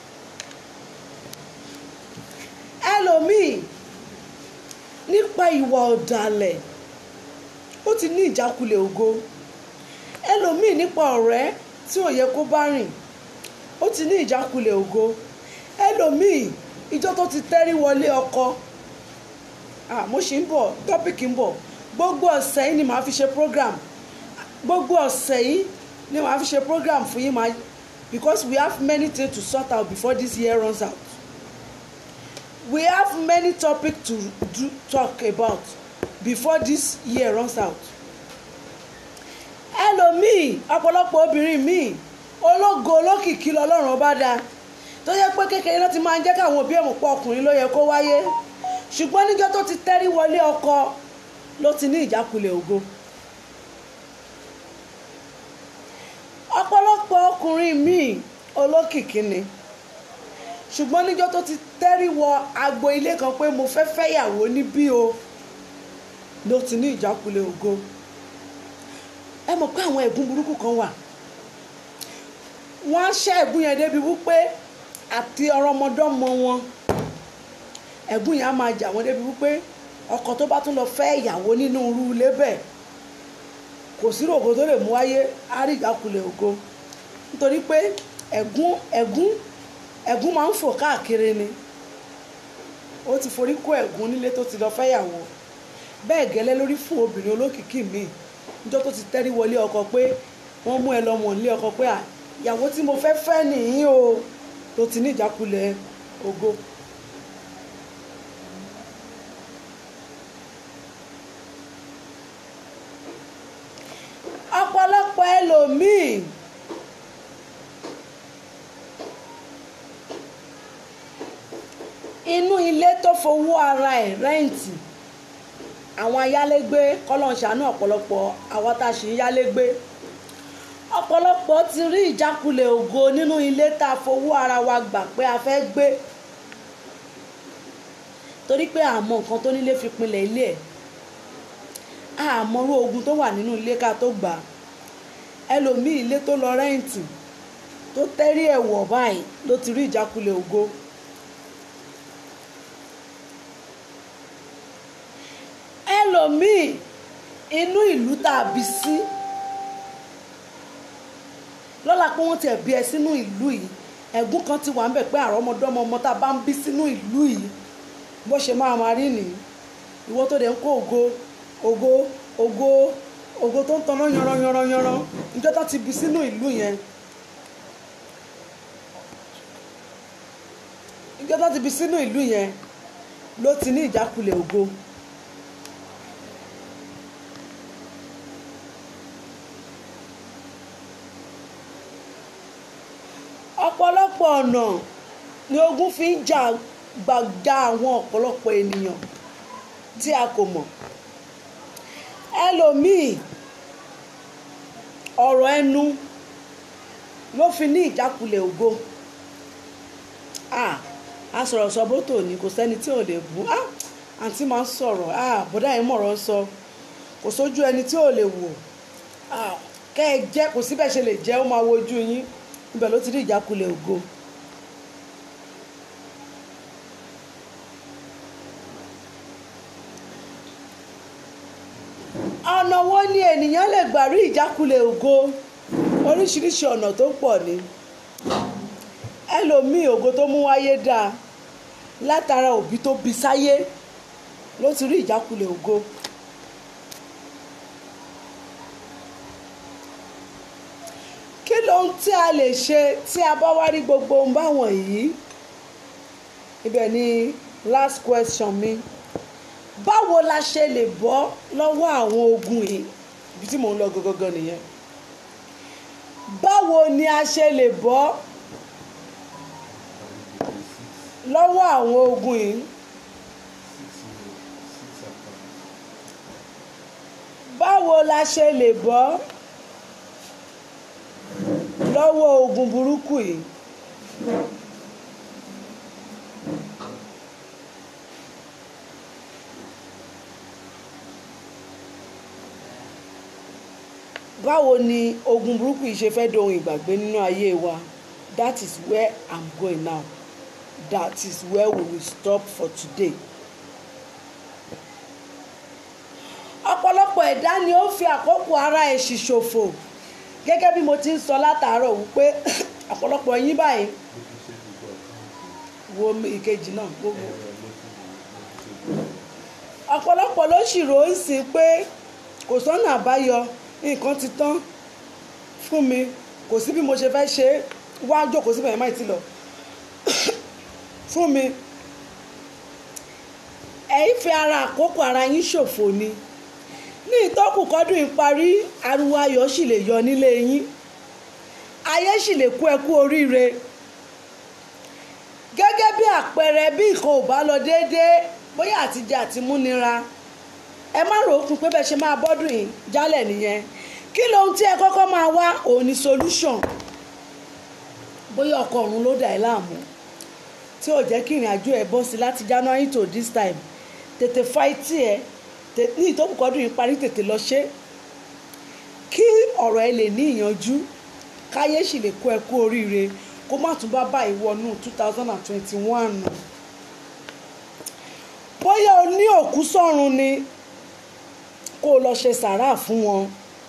Ẹlòmíì nípa ìwà ọ̀dàlẹ̀ ó ti ní ìjákulẹ̀ ògo. Ẹlòmíì nípa ọ̀rẹ́ tí ò yẹ kó bá rìn ó ti ní ìjákulẹ̀ ògo. Ẹlòmíì ìjọ tó ti tẹ́rí wọlé ọkọ, mo ṣì ń bọ̀, tọ́pìkì ń bọ̀, gbogbo ọ̀sẹ̀ yìí ni màá fi ṣe program, gbogbo ọ̀sẹ̀ yìí ni màá fi ṣe program fún yín, because we have many things to sort out before this year runs out. We have many topics to talk about before this year runs out. Ẹlòmíì, ọ̀pọ̀lọpọ̀ obìnrin míì, ológo olókìkí lọ́lọ́run ọba dá, tó yẹ pé kékeré ló ti máa ń jẹ́ káwọn òbí ẹ̀mọ̀ pọ̀ ọkùnrin ló yẹ kó wáyé, ṣùgbọ́n níjọ́ tó ti tẹ́rí wọlé ọkọ ló ti ní ìjákulẹ̀ ògo. ọ̀pọ̀lọpọ̀ ọkùnrin míì olókìkí ni ṣùgbọ́n níjọ́ tó ti tẹ́rí wọ agbo ilé kan pé mo fẹ́ fẹ́yàwó níbí o ló ti ní ìjákulẹ̀ ògo. ẹ mọ̀ pé àwọn ẹ̀gún burúkú kan wà wọ́n á ṣẹ́ ẹ̀gún yẹn débi wípé àti ọmọdọ́mọ wọn ẹ̀gún yẹn á máa jà wọ́n débi wípé ọkọ tó bá tún lọ fẹ́ ìyàwó nínú irú ilé bẹ́ẹ̀ kò sí rògbò tó lè mú wáyé á rí ìjákulẹ̀ ògo nítorí pé ẹ̀gún máa ń fò káàkiri ni ó ti forí kó ẹ̀gún nílé tó ti lọ fẹ́yàwó. bẹ́ẹ̀ gẹ́lẹ́ lórí fún obìnrin olókìkí míì níjọ́ tó ti tẹ́rí wọlé ọkọ pé wọ́n mú ẹ lọ́mọ nílé ọkọ pé ìyàwó tí mo fẹ́ fẹ́ nìyí o tó ti ní ìjákulẹ̀ ògo. ọ̀pọ̀lọpọ̀ ẹlòmíì inú ilé tó fowó ara ẹ̀ rẹ́ǹtì àwọn ayálégbé kọ́lọ́n ṣàánú ọ̀pọ̀lọpọ̀ àwa tá a ṣì ń yálégbé ọ̀pọ̀lọpọ̀ ti rí ìjákulẹ̀ ògo nínú ilé tá a fowó ara wa gbà pé a fẹ́ gbé torí pé àmọ́ nǹkan tó nílé fi pinlẹ̀ ilé ẹ̀ àmọ́rú ogun tó wà nínú ilé ká tó gbà ẹlòmíì ilé tó lọ rẹ́ǹtì tó tẹ́rí ẹ̀wọ̀ báyìí ló ti rí ìjákulẹ̀ ògo. ẹlòmíì inú ìlú tá a bí sí lọ́la pé wọ́n ti ẹ̀ bí ẹ sínú ìlú yìí ẹ̀gún kan ti wà ń bẹ̀ pé àrọ́mọdọ́mọ ọmọ tá a bá ń bí sínú ìlú yìí bó ṣe máa rí nìyí ìwọ tó dẹ̀ ń kó ògo tó ń tanná yanran ìjọ tó ti bí sínú ìlú yẹn ìjọ tó ti bí sínú ìlú yẹn ló ti ní ìjákulẹ̀ ògo. ọ̀pọ̀lọpọ̀ ọ̀nà ni ogun fi ń gbàgbà àwọn ọ̀pọ̀lọpọ̀ ènìyàn tí a kò mọ̀. ẹlòmíì ọ̀rọ̀ ẹnu ló fi ní ìjákulẹ̀ ògo. asọ̀rọ̀ sọ bótò ni kò sẹ́ni tí ò lè bú àǹtí máa ń sọ̀rọ̀ bọ́dá yẹn mọ̀rọ̀ ń sọ kò sójú ẹni tí ò lè wò kẹ́ ẹ jẹ́ kò síbẹ̀ ṣe lè jẹ́ ó máa wojú yín ibẹ̀ ló ti rí ìjákulẹ̀ ògo. ọ̀nà wo ni ènìyàn lè gbà rí ìjákulẹ̀ ògo? oríṣiríṣi ọ̀nà tó pọ̀ ni. ẹlòmíì ògo tó mú wáyé dáa látara òbí tó bí sáyé ló ti rí ìjákulẹ̀ ògo. kí lóhun tí a lè ṣe tí a bá wá rí gbogbo ohun báwọn yìí? ibẹ̀ ni last question mi. báwo la ṣe lè bọ́ lọ́wọ́ àwọn ogun yìí? ibi tí mò ń lọ gangan nìyẹn. báwo ni a ṣe lè bọ́ lọ́wọ́ àwọn ogun yìí? báwo la ṣe lè bọ́ lọ́wọ́ ogun burúkú yìí? báwo ni ogun burúkú yìí ṣe fẹ́ dohun ìgbàgbé nínú ayé wa? That is where I'm going now. That is where we will stop for today. ọ̀pọ̀lọpọ̀ ẹ̀dá ni ó fi àkókò ara ẹ̀ ṣìṣòfò gẹ́gẹ́ bí mo ti ń sọ látàárọ̀ wípé ọ̀pọ̀lọpọ̀ yín báyìí wo ìkejì náà gbogbo ọ̀pọ̀lọpọ̀ ló ṣìrò ń sìn pé kò sọ́nà àbáyọ, nǹkan ti tán fún mi, kò sí bí mo ṣe fẹ́ ṣe wá jókòó síbẹ̀ yẹn má ti lọ fún mi. ẹ̀yin fi ara àkókò ara yín ṣòfò ni. ní ìtọ́kù kọ́dún ìparí ariwo ayọ̀ sì lè yọ nílé yín, ayé sì lè kú ẹ kú oríire. gẹ́gẹ́ bí àpẹẹrẹ bí nǹkan ò bá lọ déédéé, bóyá àtijẹ àti múnira, ẹ má rò ó kún pé bẹ́ẹ̀ ṣe máa bọ́dún yìí jálẹ̀ nìyẹn. Kí lohun tí ẹ kọ́kọ́ máa wá òun ni solution. Bóyá ọkọ ọ̀run ló dà ẹ́ láàmú tí ò jẹ́ kí ìrìn àjò ẹ̀ bọ́ sí láti January to this time, tètè fight ẹ̀ ní ìtòkùkọ́dún yìí parí, tètè lọ ṣe kí ọ̀rọ̀ ẹ lè ní ìyanjú, káyé sì lè kó ẹ kú oríire, kó má tún bá bá ìwọnú 2021. Bóyá o ní òkú sọ́run ni kó o lọ ṣe sàrà fún wọn.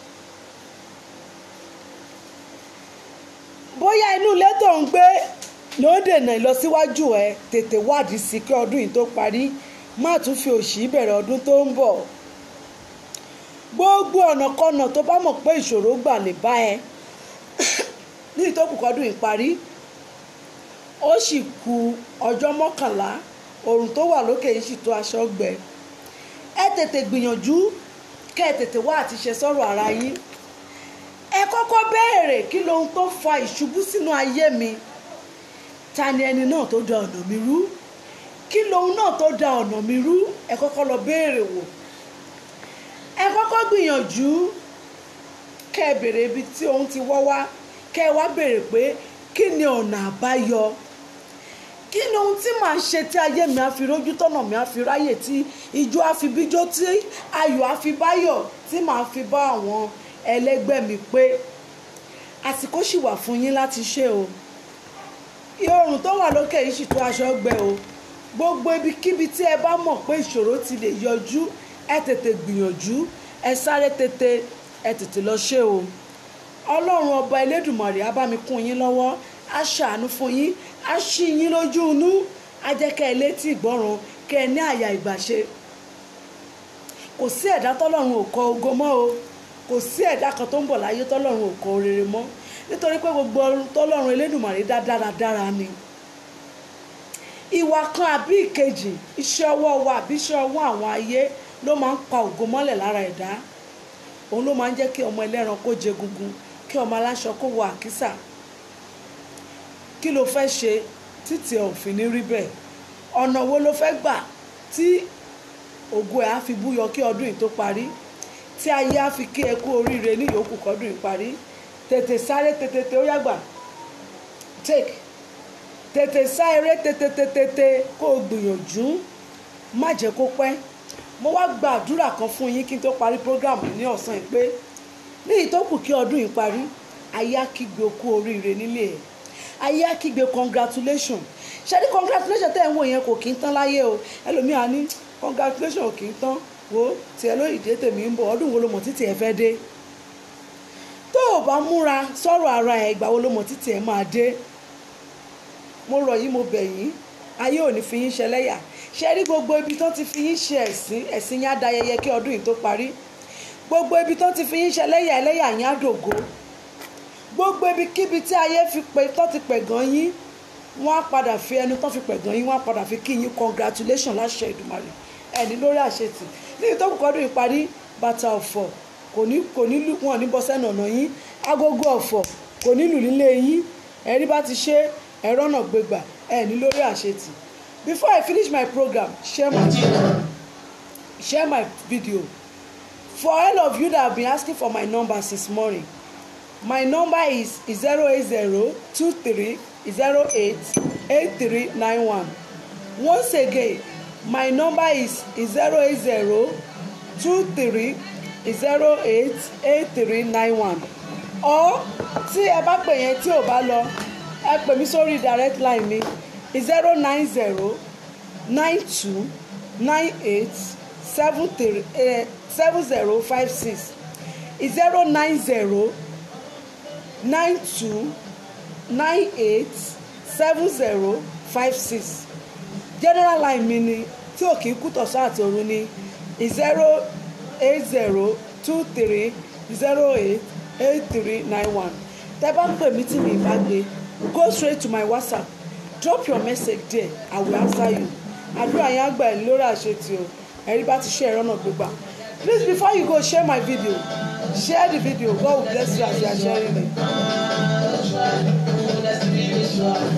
Bóyá inú ilé tó ń gbé ló dènà ìlọsíwájú ẹ, tètè wádìí sí kí ọdún yìí tó parí, má tún fi òṣì bẹ̀rẹ̀ ọdún tó ń bọ̀. Gbogbo ọ̀nàkọ́nà tó bá mọ̀ pé ìṣòro gbà lè bá ẹ ní ìtòkùkọ́dún yìí parí, ó sì kù ọjọ́ 11, oòrùn tó wà lókè yìí sì tó aṣọ gbẹ. Ẹ tètè gbìyànjú kẹ́ ẹ tètè wá àti ṣe sọ̀rọ̀ ara yín. Ẹ kọ́kọ́ béèrè kí lohun tó fa ìṣubú sínú ayé mi, ta ni ẹni náà tó da ọ̀nà mi rú, kí lohun náà tó da ọ̀nà mi rú. Ẹ kọ́kọ́ lọ béèrè wò. Ẹ kọ́kọ́ gbìyànjú kẹ́ ẹ béèrè ibi tí ohun ti wọ́ wá, kẹ́ ẹ wá béèrè pé kí ni ọ̀nà àbáyọ, kí ni ohun tí màá ṣe tí ayé mi á fi rójú, tọ́nà mi á fi ráyè, tí ijó á fi bíjó, tí ayọ̀ á fi báyọ̀, tí màá fi bá àwọn ẹlẹ́gbẹ́ mi pé. Àsìkò sì wà fún yín láti ṣe o. Oòrùn tó wà lókè yìí sì tó aṣọ gbẹ o. Gbogbo ibikíbi tí ẹ bá mọ̀ pé ìṣòro ti lè yọjú, ẹ tètè gbìyànjú, ẹ sáré tètè, ẹ tètè lọ ṣe o. Ọlọ́run ọba Elédùmarè á bá mi kún yín lọ́wọ́, á ṣàánú fún yín, á ṣí yín lójú inú, á jẹ́ kẹ́ ẹ létí ìgbọ́ràn, kẹ́ ẹ ní àyà ìgbàṣe. Kò sí ẹ̀dá tọ́lọ́run ò kọ ògo mọ́ o. Kò sí ẹ̀dá kan tó ń bọ̀ láyé tọ́lọ́run ò kọ rere mọ́, nítorí pé gbogbo ọrùn tọ́lọ́run Elédùmarè dá dáradára ni. Ìwà kan àbí ìkejì, iṣẹ́ ọwọ́ wa àbí iṣẹ́ ọwọ́ àwọn ayé ló máa ń pa ògo mọ́lẹ̀ lára ẹ̀dá. Òun ló máa ń jẹ́ kí ọmọ ẹlẹ́ran kó jẹ gungun, kí ọmọ aláṣọ kó wọ àkísà. Kí ló fẹ́ ṣe títí ẹ̀ ò fi ní rí bẹ́ẹ̀? Ọ̀nà wo ló fẹ́ gbà tí ògo ẹ̀ á fi búyọ kí ọdún yìí tó parí, tí ayé á fi kí ẹ kú oríire ní ìyókù kọ́dún yìí parí? Tètè sáré, tètè ó yàgbà take, tètè sá eré, tètè kó o gbìyànjú, má jẹ́ kó pẹ́. Mo wá gba àdúrà kan fún yín kí n tó parí program ní ọ̀sán yìí pé ní ìtókù kí ọdún yìí parí, ayé á kígbe okú oríire nílé ẹ̀, ayé á kígbe congratulation. Ṣé ní congratulation tẹ́ ẹ̀ ń wò yẹn kò kí ń tán láyé o. Ẹlòmíà ní congratulation ò kí ń tán, wo tiẹ̀ ló ìdí tèmi ń bọ̀, ọdún wo ló mọ̀ títí ẹ fẹ́ dé? Tó o bá múra sọ̀rọ̀ ara ẹ̀, ìgbà wo ló mọ̀ títí ẹ máa dé? Mo rọ̀ yín, mo bẹ̀ yín, ayé ò ní fi yín ṣẹlẹ́yà. Ṣé rí gbogbo ibi tó ti fi yín ṣe ẹ̀sìn yín á da ayẹyẹ kí ọdún yìí tó parí. Gbogbo ibi tó ti fi yín ṣẹlẹ́yà, ẹlẹ́yà yín á dògo. Gbogbo ibikíbi tí ayé fi pé tó ti pẹ̀gàn yín, wọ́n á padà fi ẹnu tó fi pẹ̀gàn yín, wọ́n á padà fi kí yín congratulation láṣẹ Èdùmàrè. Ẹni lórí àṣetì ní ìtókù kọ́dún yìí parí, bàtà ọ̀fọ̀ kò ní lù, wọn ní bọ́ sẹ́nu ọ̀nà yín, agogo ọ̀fọ̀ kò ní lù nílé yín. Ẹ̀rí bá ti ṣe ẹ̀rọ náà gbégbà, ẹni lórí àṣetì. Before I finish my program, share my video. For all of you that have been asking for my number since morning, my number is 08023088391. Once again, my number is 08023088391. Or tí ẹ bá pè yẹn tí ò bá lọ, ẹ pè mí sórí direct line mi 09092987056 09092987056. General line mi ni tí ò kì í kú tọ̀sán àti òru ni 08023088391. Tẹ́ bá pè mí tí mi bá gbé, go straight to my WhatsApp, drop your message there, I will answer you. Àdúrà yẹn á gbà ẹ́ lórí àṣetì o. Ẹ̀rí bá ti share ẹ̀rọ náà gbégbá. Please, before you go, share my video. Share the video. God will bless you as you are sharing it.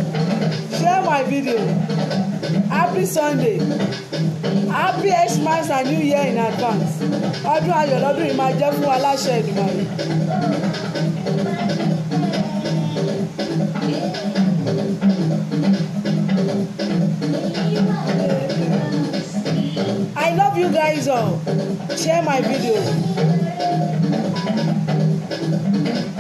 Share my video. Happy Sunday. Happy Xmas and New Year in advance. Ọdún ayọ̀ lọ́dún yìí máa jẹ́ fún aláṣẹ Èdùmàrè. I love you guys all. Share my video.